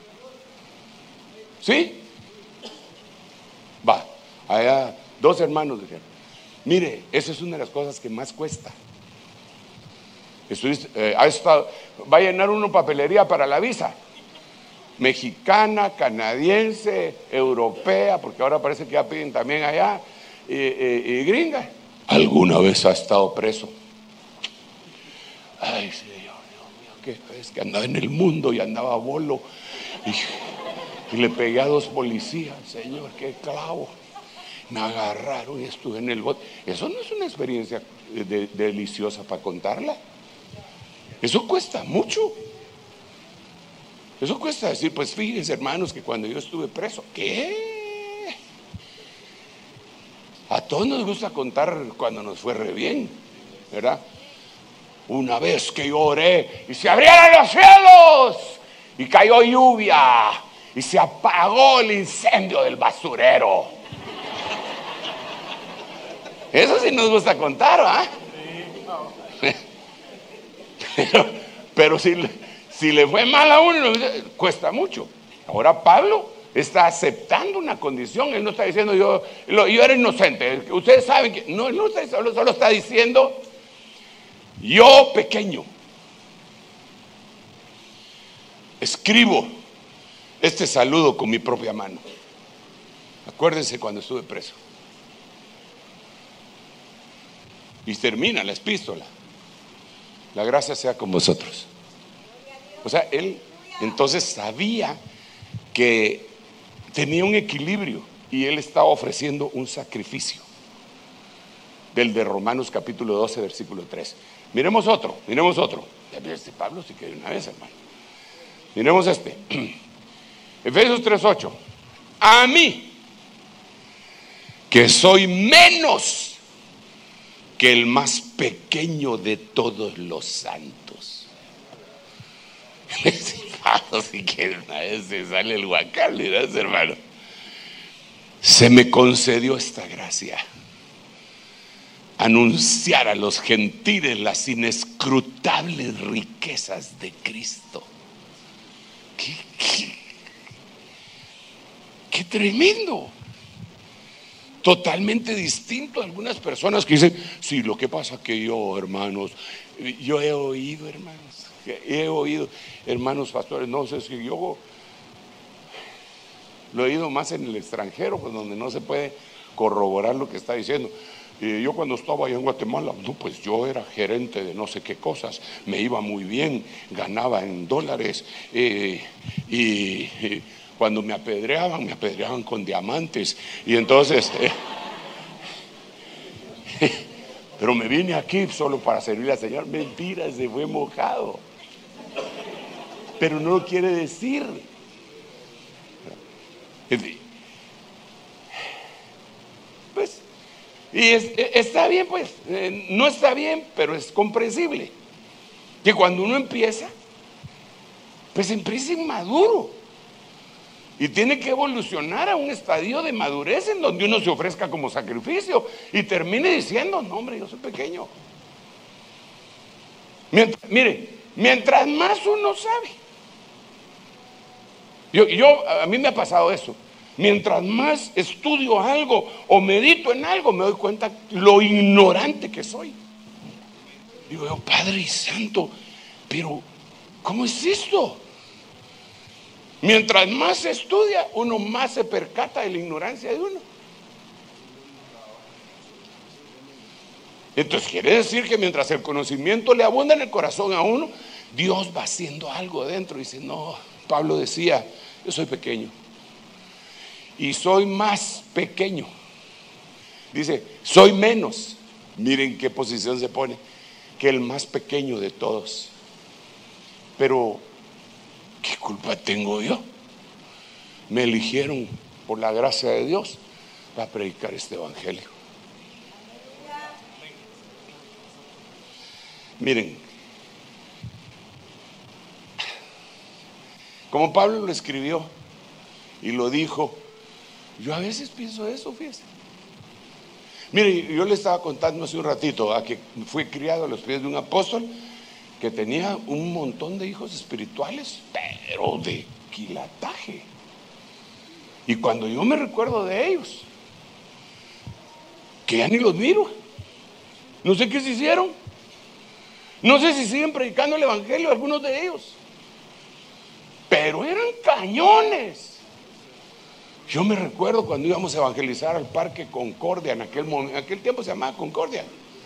Speaker 3: ¿Sí? Va, allá dos hermanos dijeron, mire, esa es una de las cosas que más cuesta. Estuviste, eh, ha estado, va a llenar uno papelería para la visa, mexicana, canadiense, europea, porque ahora parece que ya piden también allá, y, y, y gringa. ¿Alguna vez ha estado preso? Ay, Señor, Dios mío, que es que andaba en el mundo y andaba a bolo, y, y le pegué a dos policías. Señor, qué clavo, me agarraron y estuve en el bote. Eso no es una experiencia de, de, deliciosa para contarla. Eso cuesta mucho. Eso cuesta decir, pues fíjense, hermanos, que cuando yo estuve preso, ¿qué? A todos nos gusta contar cuando nos fue re bien, ¿verdad? Una vez que yo oré y se abrieron los cielos y cayó lluvia y se apagó el incendio del basurero. Eso sí nos gusta contar, ¿ah? Pero, pero si, si le fue mal a uno, cuesta mucho. Ahora Pablo está aceptando una condición. Él no está diciendo yo, yo era inocente. Ustedes saben que no, él no está, solo, solo está diciendo yo pequeño escribo este saludo con mi propia mano. Acuérdense cuando estuve preso. Y termina la epístola. La gracia sea con vosotros. O sea, él entonces sabía que tenía un equilibrio y él estaba ofreciendo un sacrificio. Del de Romanos capítulo doce, versículo tres. Miremos otro, miremos otro. Este Pablo sí que de una vez, hermano. Miremos este. Efesios tres ocho. A mí, que soy menos que el más pequeño de todos los santos. Si que una vez se sale el guacal, ¿verdad, hermano? Se me concedió esta gracia: anunciar a los gentiles las inescrutables riquezas de Cristo. ¡Qué, qué, qué tremendo! Totalmente distinto a algunas personas que dicen, sí, lo que pasa que yo, hermanos, yo he oído, hermanos, He oído, hermanos pastores, no sé si yo lo he oído más en el extranjero, pues donde no se puede corroborar lo que está diciendo. Y yo cuando estaba allá en Guatemala, no, pues yo era gerente de no sé qué cosas, me iba muy bien, ganaba en dólares, eh, y, y cuando me apedreaban, me apedreaban con diamantes, y entonces, eh, pero me vine aquí solo para servir al Señor. Mentira, se fue mojado, pero no lo quiere decir. Pues, y es, está bien, pues, eh, no está bien, pero es comprensible que cuando uno empieza, pues empieza inmaduro y tiene que evolucionar a un estadio de madurez en donde uno se ofrezca como sacrificio y termine diciendo, no hombre, yo soy pequeño. Mientras, mire, mientras más uno sabe, yo, yo, a mí me ha pasado eso. Mientras más estudio algo o medito en algo, me doy cuenta lo ignorante que soy. Digo yo, Padre Santo, pero ¿cómo es esto? Mientras más se estudia, uno más se percata de la ignorancia de uno. Entonces quiere decir que mientras el conocimiento le abunda en el corazón a uno, Dios va haciendo algo dentro. Dice, no, Pablo decía, yo soy pequeño y soy más pequeño. Dice, soy menos. Miren qué posición se pone, que el más pequeño de todos. Pero ¿qué culpa tengo yo? Me eligieron por la gracia de Dios para predicar este evangelio. Miren, como Pablo lo escribió y lo dijo, yo a veces pienso eso, fíjense. Mire, yo le estaba contando hace un ratito a que fui criado a los pies de un apóstol que tenía un montón de hijos espirituales, pero de quilataje. Y cuando yo me recuerdo de ellos, que ya ni los miro, no sé qué se hicieron, no sé si siguen predicando el evangelio algunos de ellos, pero eran cañones. Yo me recuerdo cuando íbamos a evangelizar al Parque Concordia, en aquel momento, en aquel tiempo se llamaba Concordia.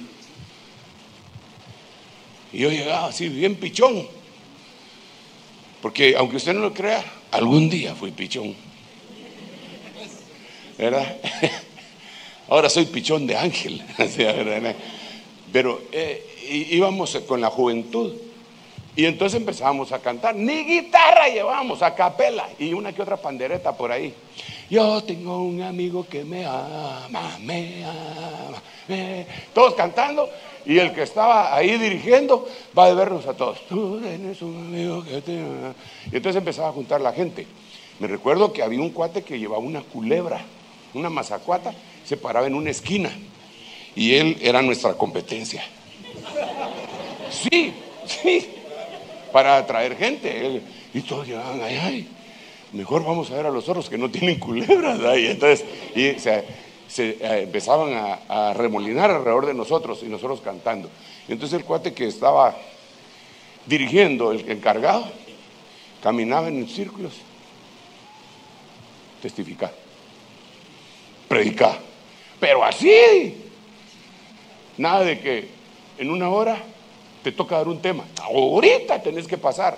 Speaker 3: Y yo llegaba así bien pichón, porque aunque usted no lo crea, algún día fui pichón, ¿verdad? Ahora soy pichón de ángel. Pero eh, íbamos con la juventud y entonces empezábamos a cantar, ni guitarra llevábamos, a capela y una que otra pandereta por ahí. Yo tengo un amigo que me ama, me ama, me... todos cantando. Y el que estaba ahí dirigiendo va a vernos a todos. Tú tienes un amigo que te ama. Y entonces empezaba a juntar la gente. Me recuerdo que había un cuate que llevaba una culebra, una mazacuata, se paraba en una esquina. Y él era nuestra competencia. Sí, sí, para atraer gente. Él, y todos llegaban, ay, ay, mejor vamos a ver a los otros que no tienen culebras. Y entonces, y se... se eh, empezaban a, a remolinar alrededor de nosotros y nosotros cantando. Y entonces el cuate que estaba dirigiendo, el encargado, caminaba en círculos, testificar, predicar, pero así, nada de que en una hora te toca dar un tema, ahorita tenés que pasar.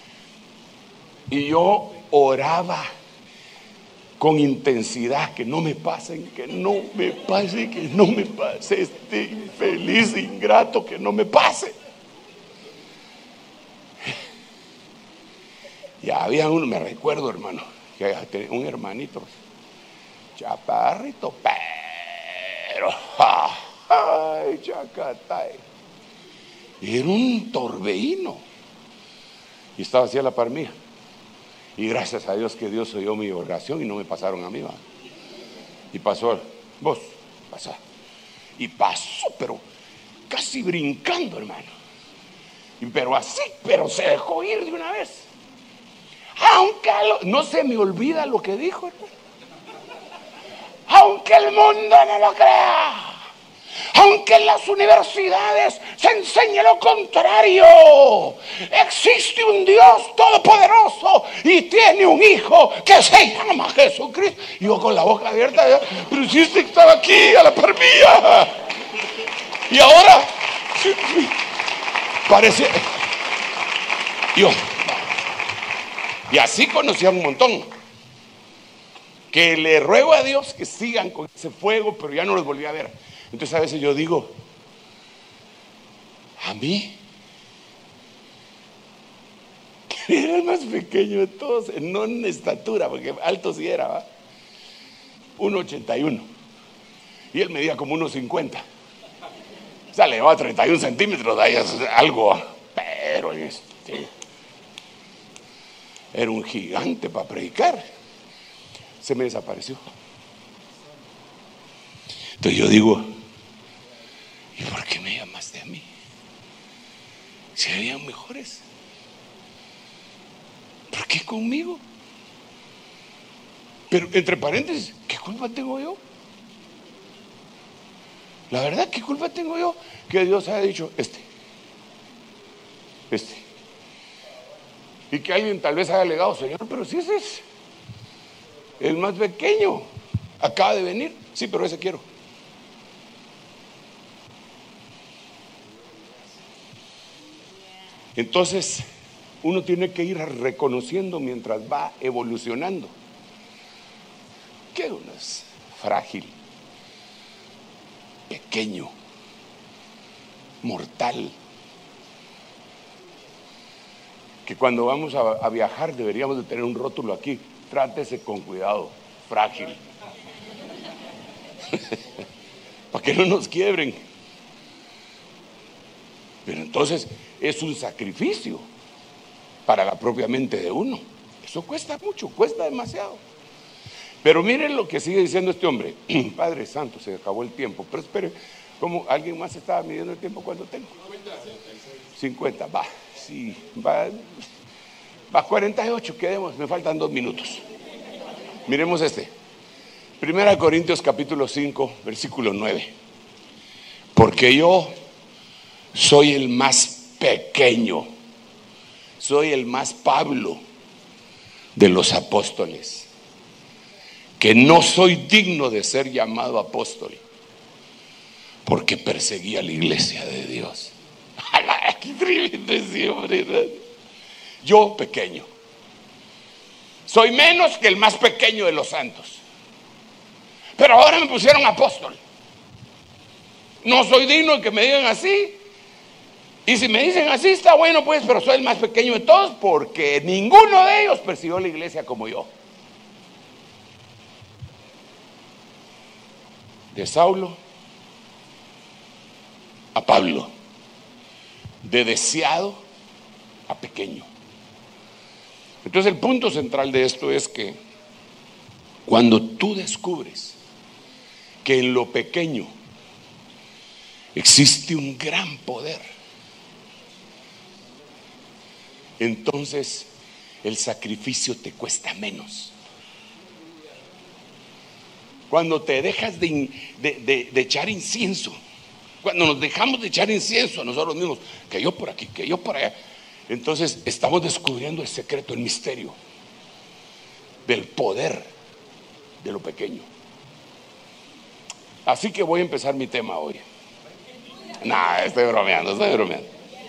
Speaker 3: Y yo oraba con intensidad, que no me pasen, que no me pase, que no me pase este infeliz, ingrato, que no me pase. Ya había uno, me recuerdo, hermano, que tenía un hermanito, chaparrito, pero, ay, chacatay, era un torbellino, y estaba así a la par mía. Y gracias a Dios que Dios oyó mi oración y no me pasaron a mí, ¿va? Y pasó, vos, pasá. Y pasó, pero casi brincando, hermano. Y, pero así, pero se dejó ir de una vez. Aunque lo, no se me olvida lo que dijo, hermano. Aunque el mundo no lo crea, aunque en las universidades se enseña lo contrario. Existe un Dios todopoderoso y tiene un hijo que se llama Jesucristo. Y yo con la boca abierta, pero si este estaba aquí a la par mía. Y ahora parece yo. Y así conocí a un montón que le ruego a Dios que sigan con ese fuego, pero ya no los volví a ver. Entonces a veces yo digo, a mí, que era el más pequeño de todos, no en estatura, porque alto sí era, ¿va? uno ochenta y uno. Y él medía como uno cincuenta. O sea, le llevaba treinta y un centímetros, ahí es algo, pero este, era un gigante para predicar. Se me desapareció. Entonces yo digo, ¿y por qué me llamaste a mí? Si habían mejores. ¿Por qué conmigo? Pero entre paréntesis, ¿qué culpa tengo yo? La verdad, ¿qué culpa tengo yo? Que Dios haya dicho, este, este. Y que alguien tal vez haya alegado, Señor, pero si ese es el más pequeño, acaba de venir. Sí, pero ese quiero. Entonces, uno tiene que ir reconociendo mientras va evolucionando que uno es frágil, pequeño, mortal. Que cuando vamos a, a viajar deberíamos de tener un rótulo aquí: trátese con cuidado, frágil. Para que no nos quiebren. Pero entonces es un sacrificio para la propia mente de uno. Eso cuesta mucho, cuesta demasiado. Pero miren lo que sigue diciendo este hombre. Padre Santo, se acabó el tiempo. Pero espere, ¿cómo alguien más estaba midiendo el tiempo? ¿Cuánto tengo? cincuenta, va, sí, va, va cuarenta y ocho, quedemos, me faltan dos minutos. Miremos este. Primera Corintios capítulo cinco, versículo nueve. Porque yo soy el más pequeño, soy el más Pablo de los apóstoles, que no soy digno de ser llamado apóstol, porque perseguía la iglesia de Dios. ¡Qué tremendo ese hombre! Yo pequeño, soy menos que el más pequeño de los santos, pero ahora me pusieron apóstol. No soy digno de que me digan así. Y si me dicen así está bueno pues, pero soy el más pequeño de todos, porque ninguno de ellos persiguió la iglesia como yo. De Saulo a Pablo, de deseado a pequeño. Entonces el punto central de esto es que cuando tú descubres que en lo pequeño existe un gran poder, entonces el sacrificio te cuesta menos. Cuando te dejas de, de, de, de echar incienso, cuando nos dejamos de echar incienso a nosotros mismos, que yo por aquí, que yo por allá, entonces estamos descubriendo el secreto, el misterio del poder de lo pequeño. Así que voy a empezar mi tema hoy. Nah, estoy bromeando, estoy bromeando.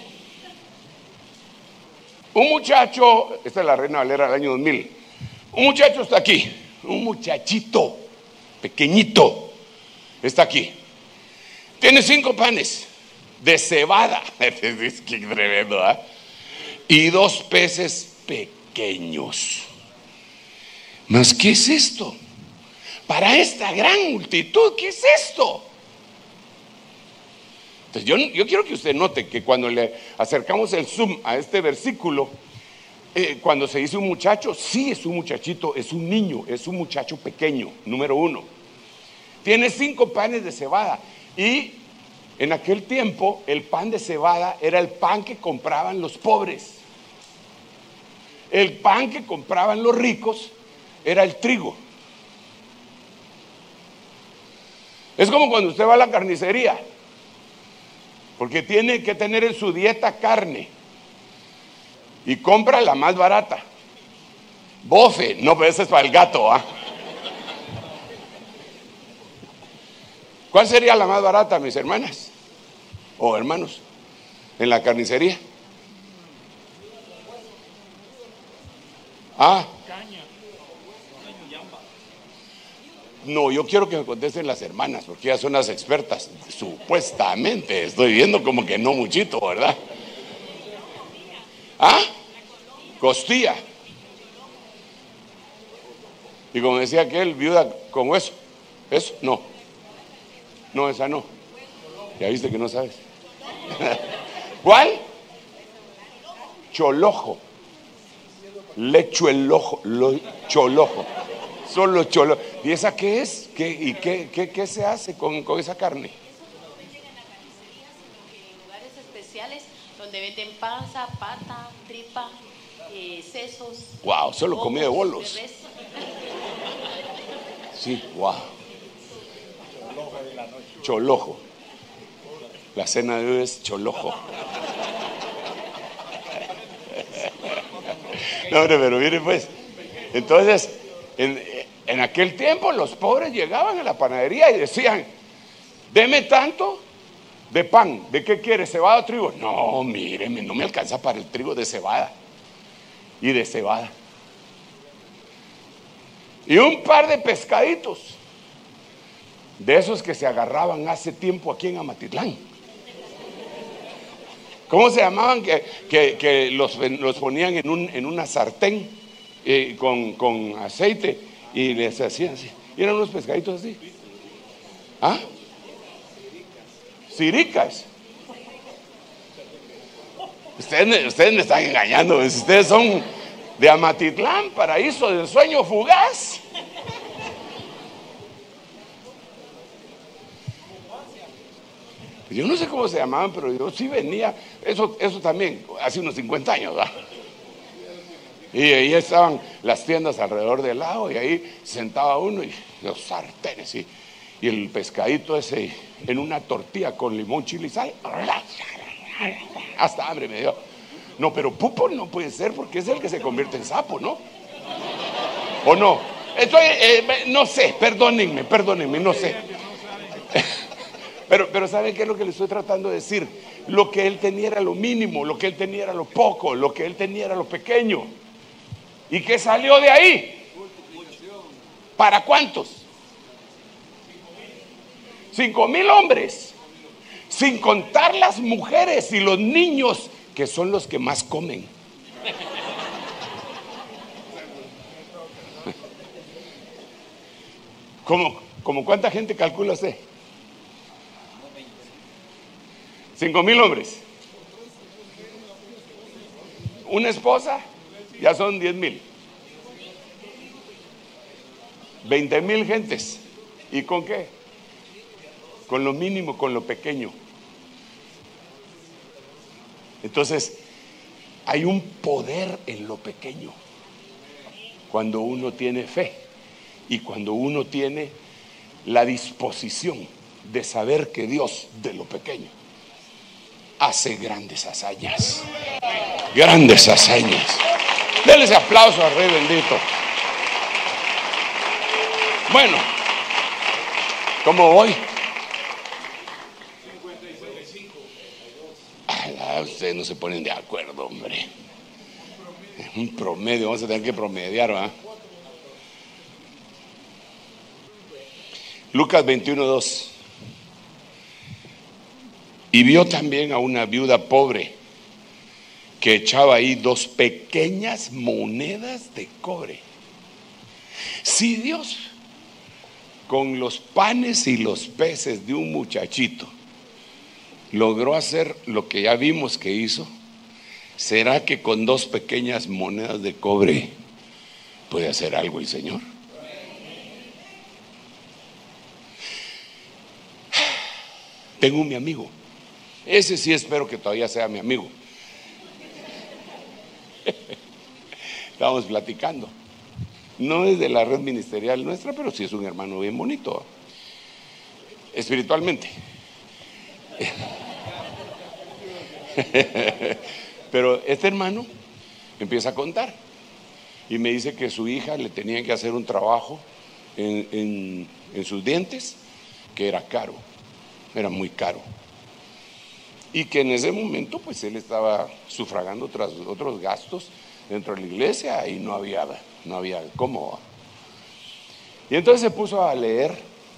Speaker 3: Un muchacho, esta es la Reina Valera del año dos mil. Un muchacho está aquí, un muchachito pequeñito está aquí. Tiene cinco panes de cebada, es que tremendo, ¿eh? Y dos peces pequeños. ¿Mas qué es esto? Para esta gran multitud, ¿qué es esto? Entonces yo, yo quiero que usted note que cuando le acercamos el zoom a este versículo, eh, cuando se dice un muchacho, sí es un muchachito, es un niño, es un muchacho pequeño, número uno. Tiene cinco panes de cebada. Y en aquel tiempo el pan de cebada era el pan que compraban los pobres. El pan que compraban los ricos era el trigo. Es como cuando usted va a la carnicería. porque tiene que tener en su dieta carne y compra la más barata. Bofe, no, pero ese es para el gato, ¿ah? ¿Cuál sería la más barata, mis hermanas o hermanos, en la carnicería? Ah, no, yo quiero que me contesten las hermanas, porque ellas son las expertas. Supuestamente, estoy viendo como que no muchito, ¿verdad? ¿Ah? Costilla. Y como decía aquel, viuda con hueso. ¿Eso? No. No, esa no. Ya viste que no sabes. ¿Cuál? Cholojo. Le echo el ojo, lo, cholojo. Solo cholo. ¿Y esa qué es? ¿Qué, ¿Y qué, qué, qué se hace con, con esa carne?
Speaker 5: No venden en la carnicería, sino que en lugares especiales donde venden panza, pata, tripa, eh, sesos.
Speaker 3: Wow, solo comida de bolos.
Speaker 5: De res.
Speaker 3: Sí, wow. Cholojo. La cena de hoy es cholojo. No, hombre, pero mire pues. Entonces, en, en aquel tiempo los pobres llegaban a la panadería y decían: deme tanto de pan. ¿De qué quiere? ¿Cebada o trigo? No, míreme, no me alcanza para el trigo, de cebada. Y de cebada. Y un par de pescaditos, de esos que se agarraban hace tiempo aquí en Amatitlán. ¿Cómo se llamaban? Que, que, que los, los ponían en, un, en una sartén eh, con, con aceite y les hacían así. Y eran unos pescaditos así. ¿Ah? Siricas. Ustedes, ustedes me están engañando. Ustedes son de Amatitlán, paraíso del sueño fugaz. Yo no sé cómo se llamaban, pero yo sí venía, eso, eso también, hace unos cincuenta años, ¿verdad? Y ahí estaban las tiendas alrededor del lago y ahí sentaba uno y los sartenes y, y el pescadito ese en una tortilla con limón, chile y sal. Hasta hambre me dio. No, pero pupo no puede ser porque es el que se convierte en sapo, ¿no? ¿O no? Estoy, eh, no sé, perdónenme, perdónenme, no sé. Pero, pero ¿saben qué es lo que le estoy tratando de decir? Lo que él tenía era lo mínimo, lo que él tenía era lo poco, lo que él tenía era lo pequeño. ¿Y qué salió de ahí? ¿Para cuántos? Cinco mil hombres, sin contar las mujeres y los niños, que son los que más comen. ¿Cómo, cómo cuánta gente calcula usted? Cinco mil hombres. Una esposa, ya son diez mil. Veinte mil gentes. ¿Y con qué? Con lo mínimo, con lo pequeño. Entonces, hay un poder en lo pequeño. Cuando uno tiene fe y cuando uno tiene la disposición de saber que Dios, de lo pequeño, hace grandes hazañas. Grandes hazañas. Denle ese aplauso al Rey bendito. Bueno, ¿cómo voy? Ah, ustedes no se ponen de acuerdo, hombre. Un promedio, vamos a tener que promediar, ¿verdad? Lucas veintiuno, dos. Y vio también a una viuda pobre que echaba ahí dos pequeñas monedas de cobre. Si Dios, con los panes y los peces de un muchachito, logró hacer lo que ya vimos que hizo, ¿será que con dos pequeñas monedas de cobre puede hacer algo el Señor? Tengo un mi amigo. Ese sí espero que todavía sea mi amigo. Estábamos platicando. No es de la red ministerial nuestra, pero sí es un hermano bien bonito, espiritualmente. Pero este hermano empieza a contar y me dice que su hija le tenía que hacer un trabajo en, en, en sus dientes, que era caro, era muy caro. Y que en ese momento pues él estaba sufragando otros, otros gastos dentro de la iglesia y no había, no había cómo. Y entonces se puso a leer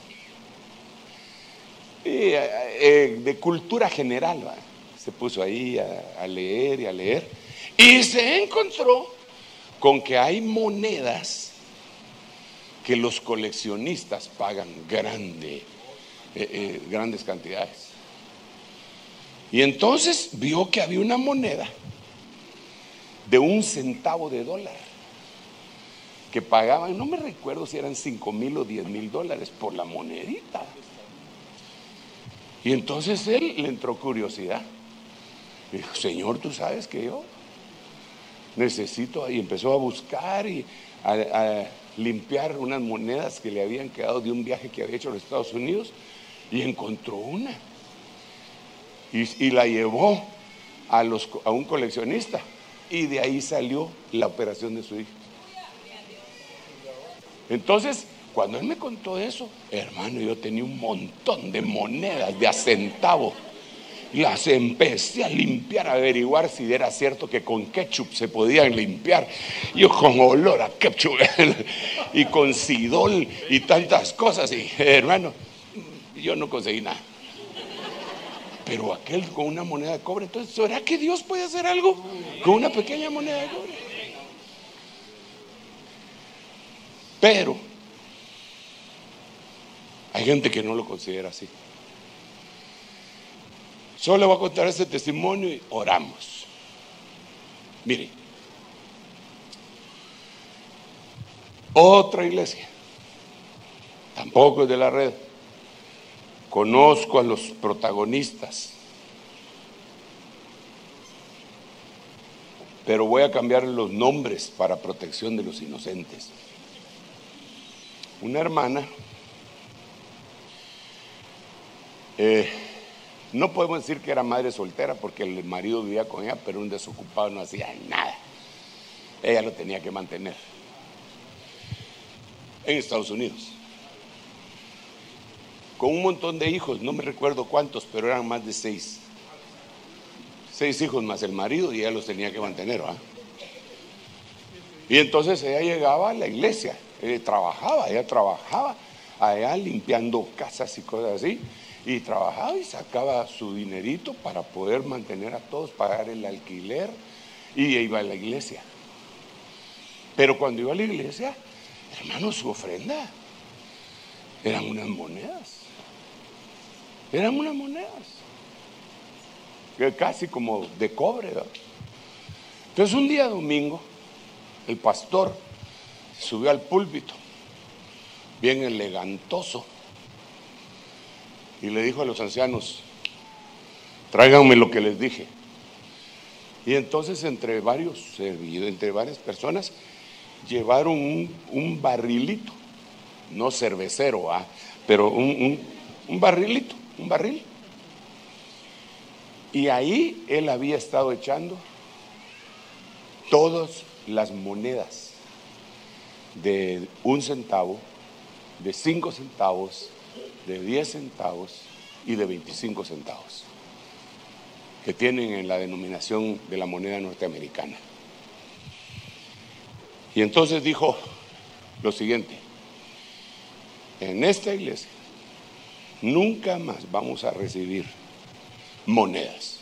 Speaker 3: y, eh, de cultura general, ¿va? Se puso ahí a, a leer y a leer y se encontró con que hay monedas que los coleccionistas pagan grande, eh, eh, grandes cantidades. Y entonces vio que había una moneda de un centavo de dólar que pagaban, no me recuerdo si eran cinco mil o diez mil dólares por la monedita. Y entonces él le entró curiosidad. Y dijo, Señor, tú sabes que yo necesito, y empezó a buscar y a, a limpiar unas monedas que le habían quedado de un viaje que había hecho a los Estados Unidos, y encontró una y, y la llevó a, los, a un coleccionista, y de ahí salió la operación de su hija. Entonces, cuando él me contó eso, hermano, yo tenía un montón de monedas de a centavo. Las empecé a limpiar, a averiguar si era cierto que con ketchup se podían limpiar. Yo con olor a ketchup y con sidol y tantas cosas. Y hermano, yo no conseguí nada. Pero aquel con una moneda de cobre, entonces, ¿será que Dios puede hacer algo con una pequeña moneda de cobre? Pero hay gente que no lo considera así. Solo le voy a contar este testimonio y oramos. Mire, otra iglesia, tampoco es de la red. Conozco a los protagonistas, pero voy a cambiar los nombres para protección de los inocentes. Una hermana, eh, no podemos decir que era madre soltera porque el marido vivía con ella, pero un desocupado, no hacía nada. Ella lo tenía que mantener en Estados Unidos, con un montón de hijos, no me recuerdo cuántos, pero eran más de seis. Seis hijos más el marido, y ella los tenía que mantener, ¿verdad? Y entonces ella llegaba a la iglesia, ella trabajaba, ella trabajaba allá limpiando casas y cosas así, y trabajaba y sacaba su dinerito para poder mantener a todos, pagar el alquiler, y iba a la iglesia. Pero cuando iba a la iglesia, hermano, su ofrenda eran unas monedas, eran unas monedas, casi como de cobre, ¿verdad? Entonces un día domingo, el pastor subió al púlpito, bien elegantoso, y le dijo a los ancianos, tráiganme lo que les dije. Y entonces entre varios servidores, entre varias personas, llevaron un, un barrilito, no cervecero, ¿ah? pero un, un, un barrilito, un barril. Y ahí él había estado echando todas las monedas de un centavo, de cinco centavos, de diez centavos y de veinticinco centavos, que tienen en la denominación de la moneda norteamericana. Y entonces dijo lo siguiente: en esta iglesia nunca más vamos a recibir monedas.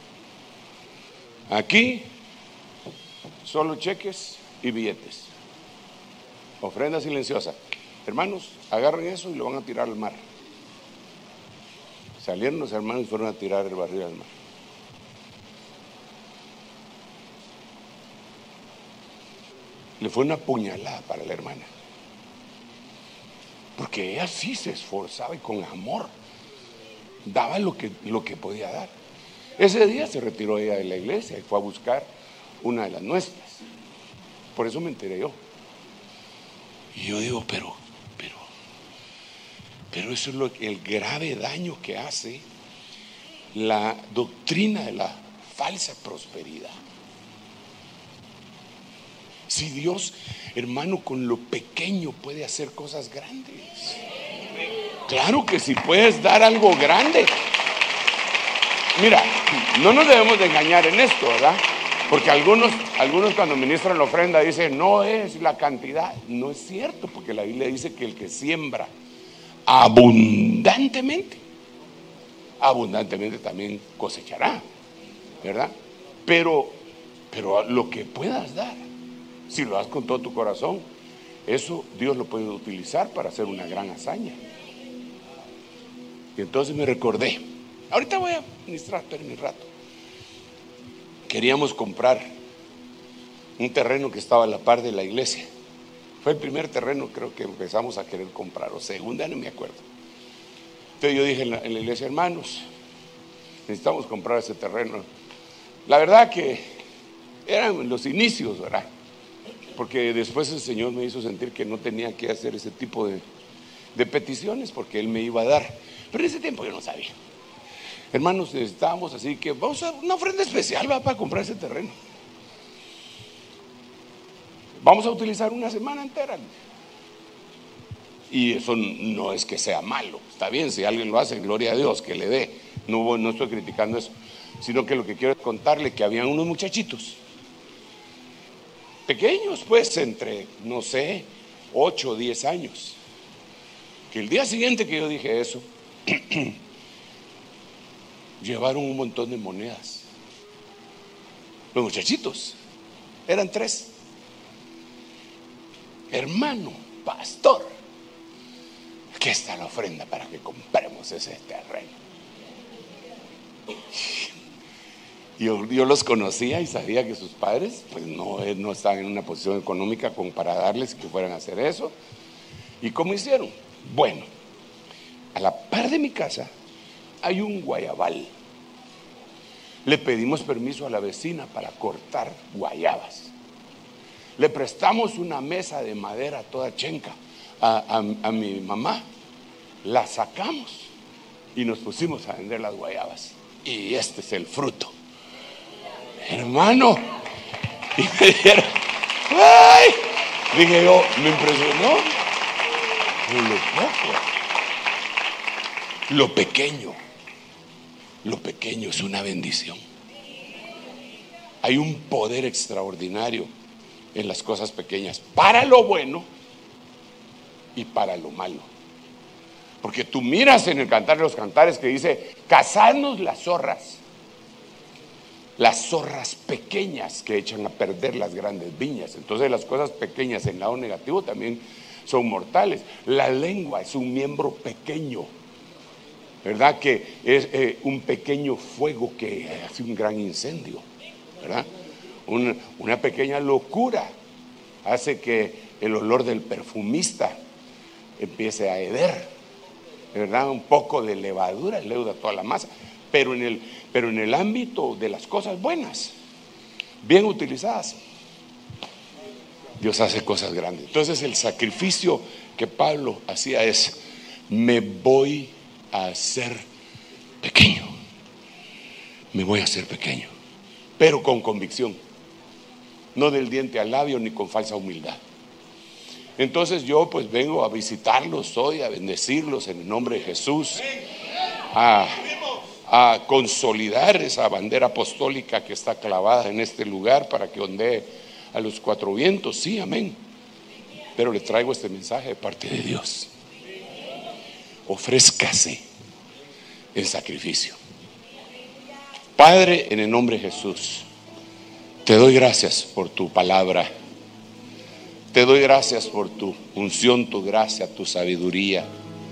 Speaker 3: Aquí solo cheques y billetes, ofrenda silenciosa. Hermanos, agarren eso y lo van a tirar al mar. Salieron los hermanos y fueron a tirar el barril al mar. Le fue una puñalada para la hermana, porque ella sí se esforzaba y con amor daba lo que, lo que podía dar. Ese día se retiró ella de la iglesia y fue a buscar una de las nuestras. Por eso me enteré yo. Y yo digo, pero, pero, pero eso es lo, el grave daño que hace la doctrina de la falsa prosperidad. Si Dios, hermano, con lo pequeño puede hacer cosas grandes. Claro que si puedes dar algo grande. Mira, no nos debemos de engañar en esto, ¿verdad? Porque algunos, algunos cuando ministran la ofrenda dicen, no es la cantidad. No es cierto, porque la Biblia dice que el que siembra abundantemente, abundantemente también cosechará, ¿verdad? Pero, pero lo que puedas dar, si lo das con todo tu corazón, eso Dios lo puede utilizar para hacer una gran hazaña. Y entonces me recordé, ahorita voy a ministrar, espérenme un rato. Queríamos comprar un terreno que estaba a la par de la iglesia. Fue el primer terreno creo que empezamos a querer comprar, o segunda, no me acuerdo. Entonces yo dije en la, en la iglesia, hermanos, necesitamos comprar ese terreno. La verdad que eran los inicios, ¿verdad? Porque después el Señor me hizo sentir que no tenía que hacer ese tipo de, de peticiones, porque Él me iba a dar. Pero en ese tiempo yo no sabía. Hermanos, necesitábamos, así que vamos a una ofrenda especial, ¿va? Para comprar ese terreno. Vamos a utilizar una semana entera. Y eso no es que sea malo. Está bien, si alguien lo hace, gloria a Dios, que le dé. No, no estoy criticando eso, sino que lo que quiero es contarle que habían unos muchachitos pequeños, pues entre, no sé, ocho o diez años, que el día siguiente que yo dije eso, llevaron un montón de monedas. Los muchachitos eran tres. Hermano, pastor, aquí está la ofrenda para que compremos ese terreno. Yo, yo los conocía y sabía que sus padres pues no, no estaban en una posición económica como para darles que fueran a hacer eso. ¿Y cómo hicieron? Bueno, a la par de mi casa hay un guayabal. Le pedimos permiso a la vecina para cortar guayabas. Le prestamos una mesa de madera toda chenca a, a, a mi mamá. La sacamos y nos pusimos a vender las guayabas. Y este es el fruto. Hermano, y me dijeron, ¡ay! Dije yo, me impresionó lo poco, lo pequeño, lo pequeño es una bendición. Hay un poder extraordinario en las cosas pequeñas, para lo bueno y para lo malo. Porque tú miras en el Cantar de los Cantares que dice, cazadnos las zorras. Las zorras pequeñas que echan a perder las grandes viñas. Entonces las cosas pequeñas en lado negativo también son mortales. La lengua es un miembro pequeño, ¿verdad? Que es eh, un pequeño fuego que hace un gran incendio, ¿verdad? Una, una pequeña locura hace que el olor del perfumista empiece a heder, ¿verdad? Un poco de levadura leuda toda la masa. Pero en, el, pero en el ámbito de las cosas buenas, bien utilizadas, Dios hace cosas grandes. Entonces el sacrificio que Pablo hacía es, me voy a hacer pequeño, me voy a hacer pequeño, pero con convicción, no del diente al labio ni con falsa humildad. Entonces yo pues vengo a visitarlos hoy, a bendecirlos en el nombre de Jesús, a... a consolidar esa bandera apostólica que está clavada en este lugar para que ondee a los cuatro vientos. Sí, amén. Pero le traigo este mensaje de parte de Dios. Ofrézcase en sacrificio. Padre, en el nombre de Jesús, te doy gracias por tu palabra. Te doy gracias por tu unción, tu gracia, tu sabiduría.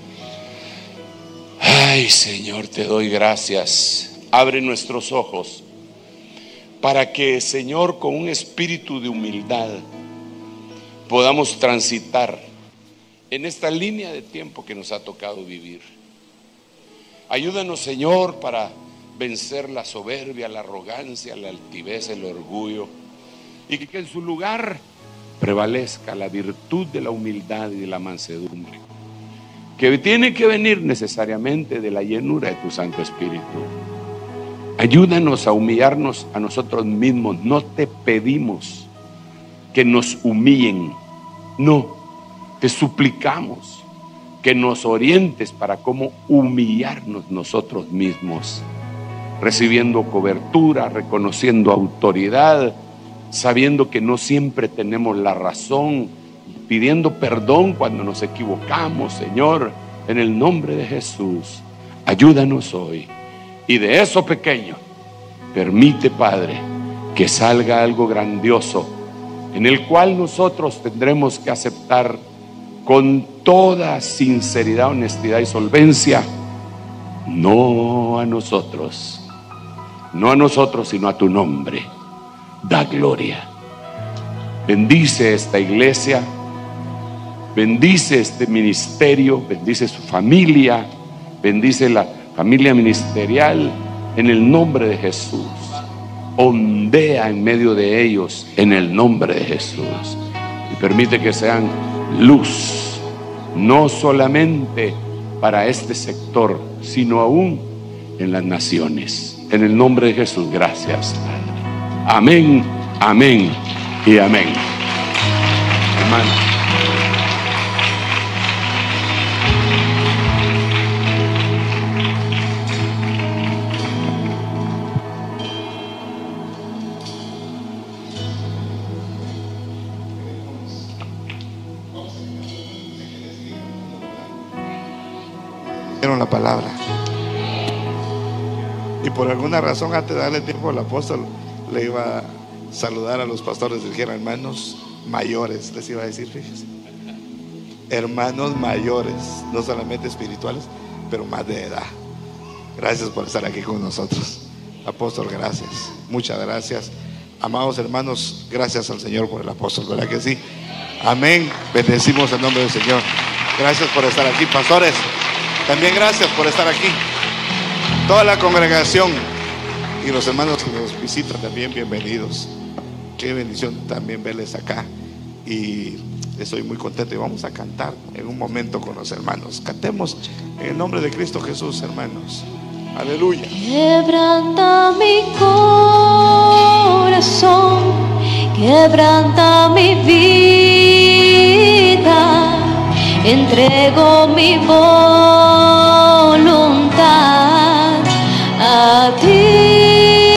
Speaker 3: Ay, Señor, te doy gracias. Abre nuestros ojos para que, Señor, con un espíritu de humildad podamos transitar en esta línea de tiempo que nos ha tocado vivir. Ayúdanos, Señor, para vencer la soberbia, la arrogancia, la altivez, el orgullo, y que en su lugar prevalezca la virtud de la humildad y de la mansedumbre, que tiene que venir necesariamente de la llenura de tu Santo Espíritu. Ayúdanos a humillarnos a nosotros mismos. No te pedimos que nos humillen, no, te suplicamos que nos orientes para cómo humillarnos nosotros mismos, recibiendo cobertura, reconociendo autoridad, sabiendo que no siempre tenemos la razón, pidiendo perdón cuando nos equivocamos. Señor, en el nombre de Jesús, ayúdanos hoy. Y de eso pequeño, permite, Padre, que salga algo grandioso, en el cual nosotros tendremos que aceptar con toda sinceridad, honestidad y solvencia, no a nosotros, no a nosotros, sino a tu nombre. Da gloria. Bendice esta iglesia, bendice este ministerio, bendice su familia, bendice la familia ministerial, en el nombre de Jesús. Ondea en medio de ellos en el nombre de Jesús, y permite que sean luz, no solamente para este sector, sino aún en las naciones. En el nombre de Jesús, gracias, Padre. Amén, amén y amén. Hermano.
Speaker 2: La palabra, y por alguna razón, antes de darle tiempo al apóstol, le iba a saludar a los pastores, dijeron hermanos mayores, les iba a decir, fíjense, hermanos mayores, no solamente espirituales, pero más de edad. Gracias por estar aquí con nosotros, apóstol. Gracias, muchas gracias, amados hermanos. Gracias al Señor por el apóstol, ¿verdad que sí? Amén. Bendecimos el nombre del Señor. Gracias por estar aquí, pastores. También gracias por estar aquí. Toda la congregación y los hermanos que nos visitan también, bienvenidos. Qué bendición también verles acá. Y estoy muy contento y vamos a cantar en un momento con los hermanos. Cantemos en el nombre de Cristo Jesús, hermanos. Aleluya.
Speaker 6: Quebranta mi corazón, quebranta mi vida. Entrego mi voluntad a ti,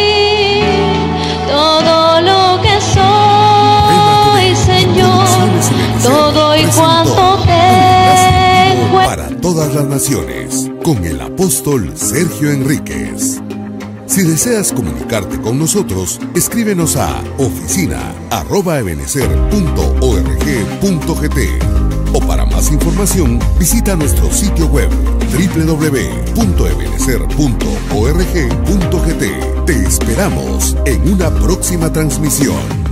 Speaker 6: todo lo que soy, Señor, todo y cuanto tengo.
Speaker 7: Para todas las naciones, con el apóstol Sergio Enríquez. Si deseas comunicarte con nosotros, escríbenos a oficina arroba ebenecer punto org punto gt. O para más información, visita nuestro sitio web doble u doble u doble u punto ebenecer punto org punto gt. Te esperamos en una próxima transmisión.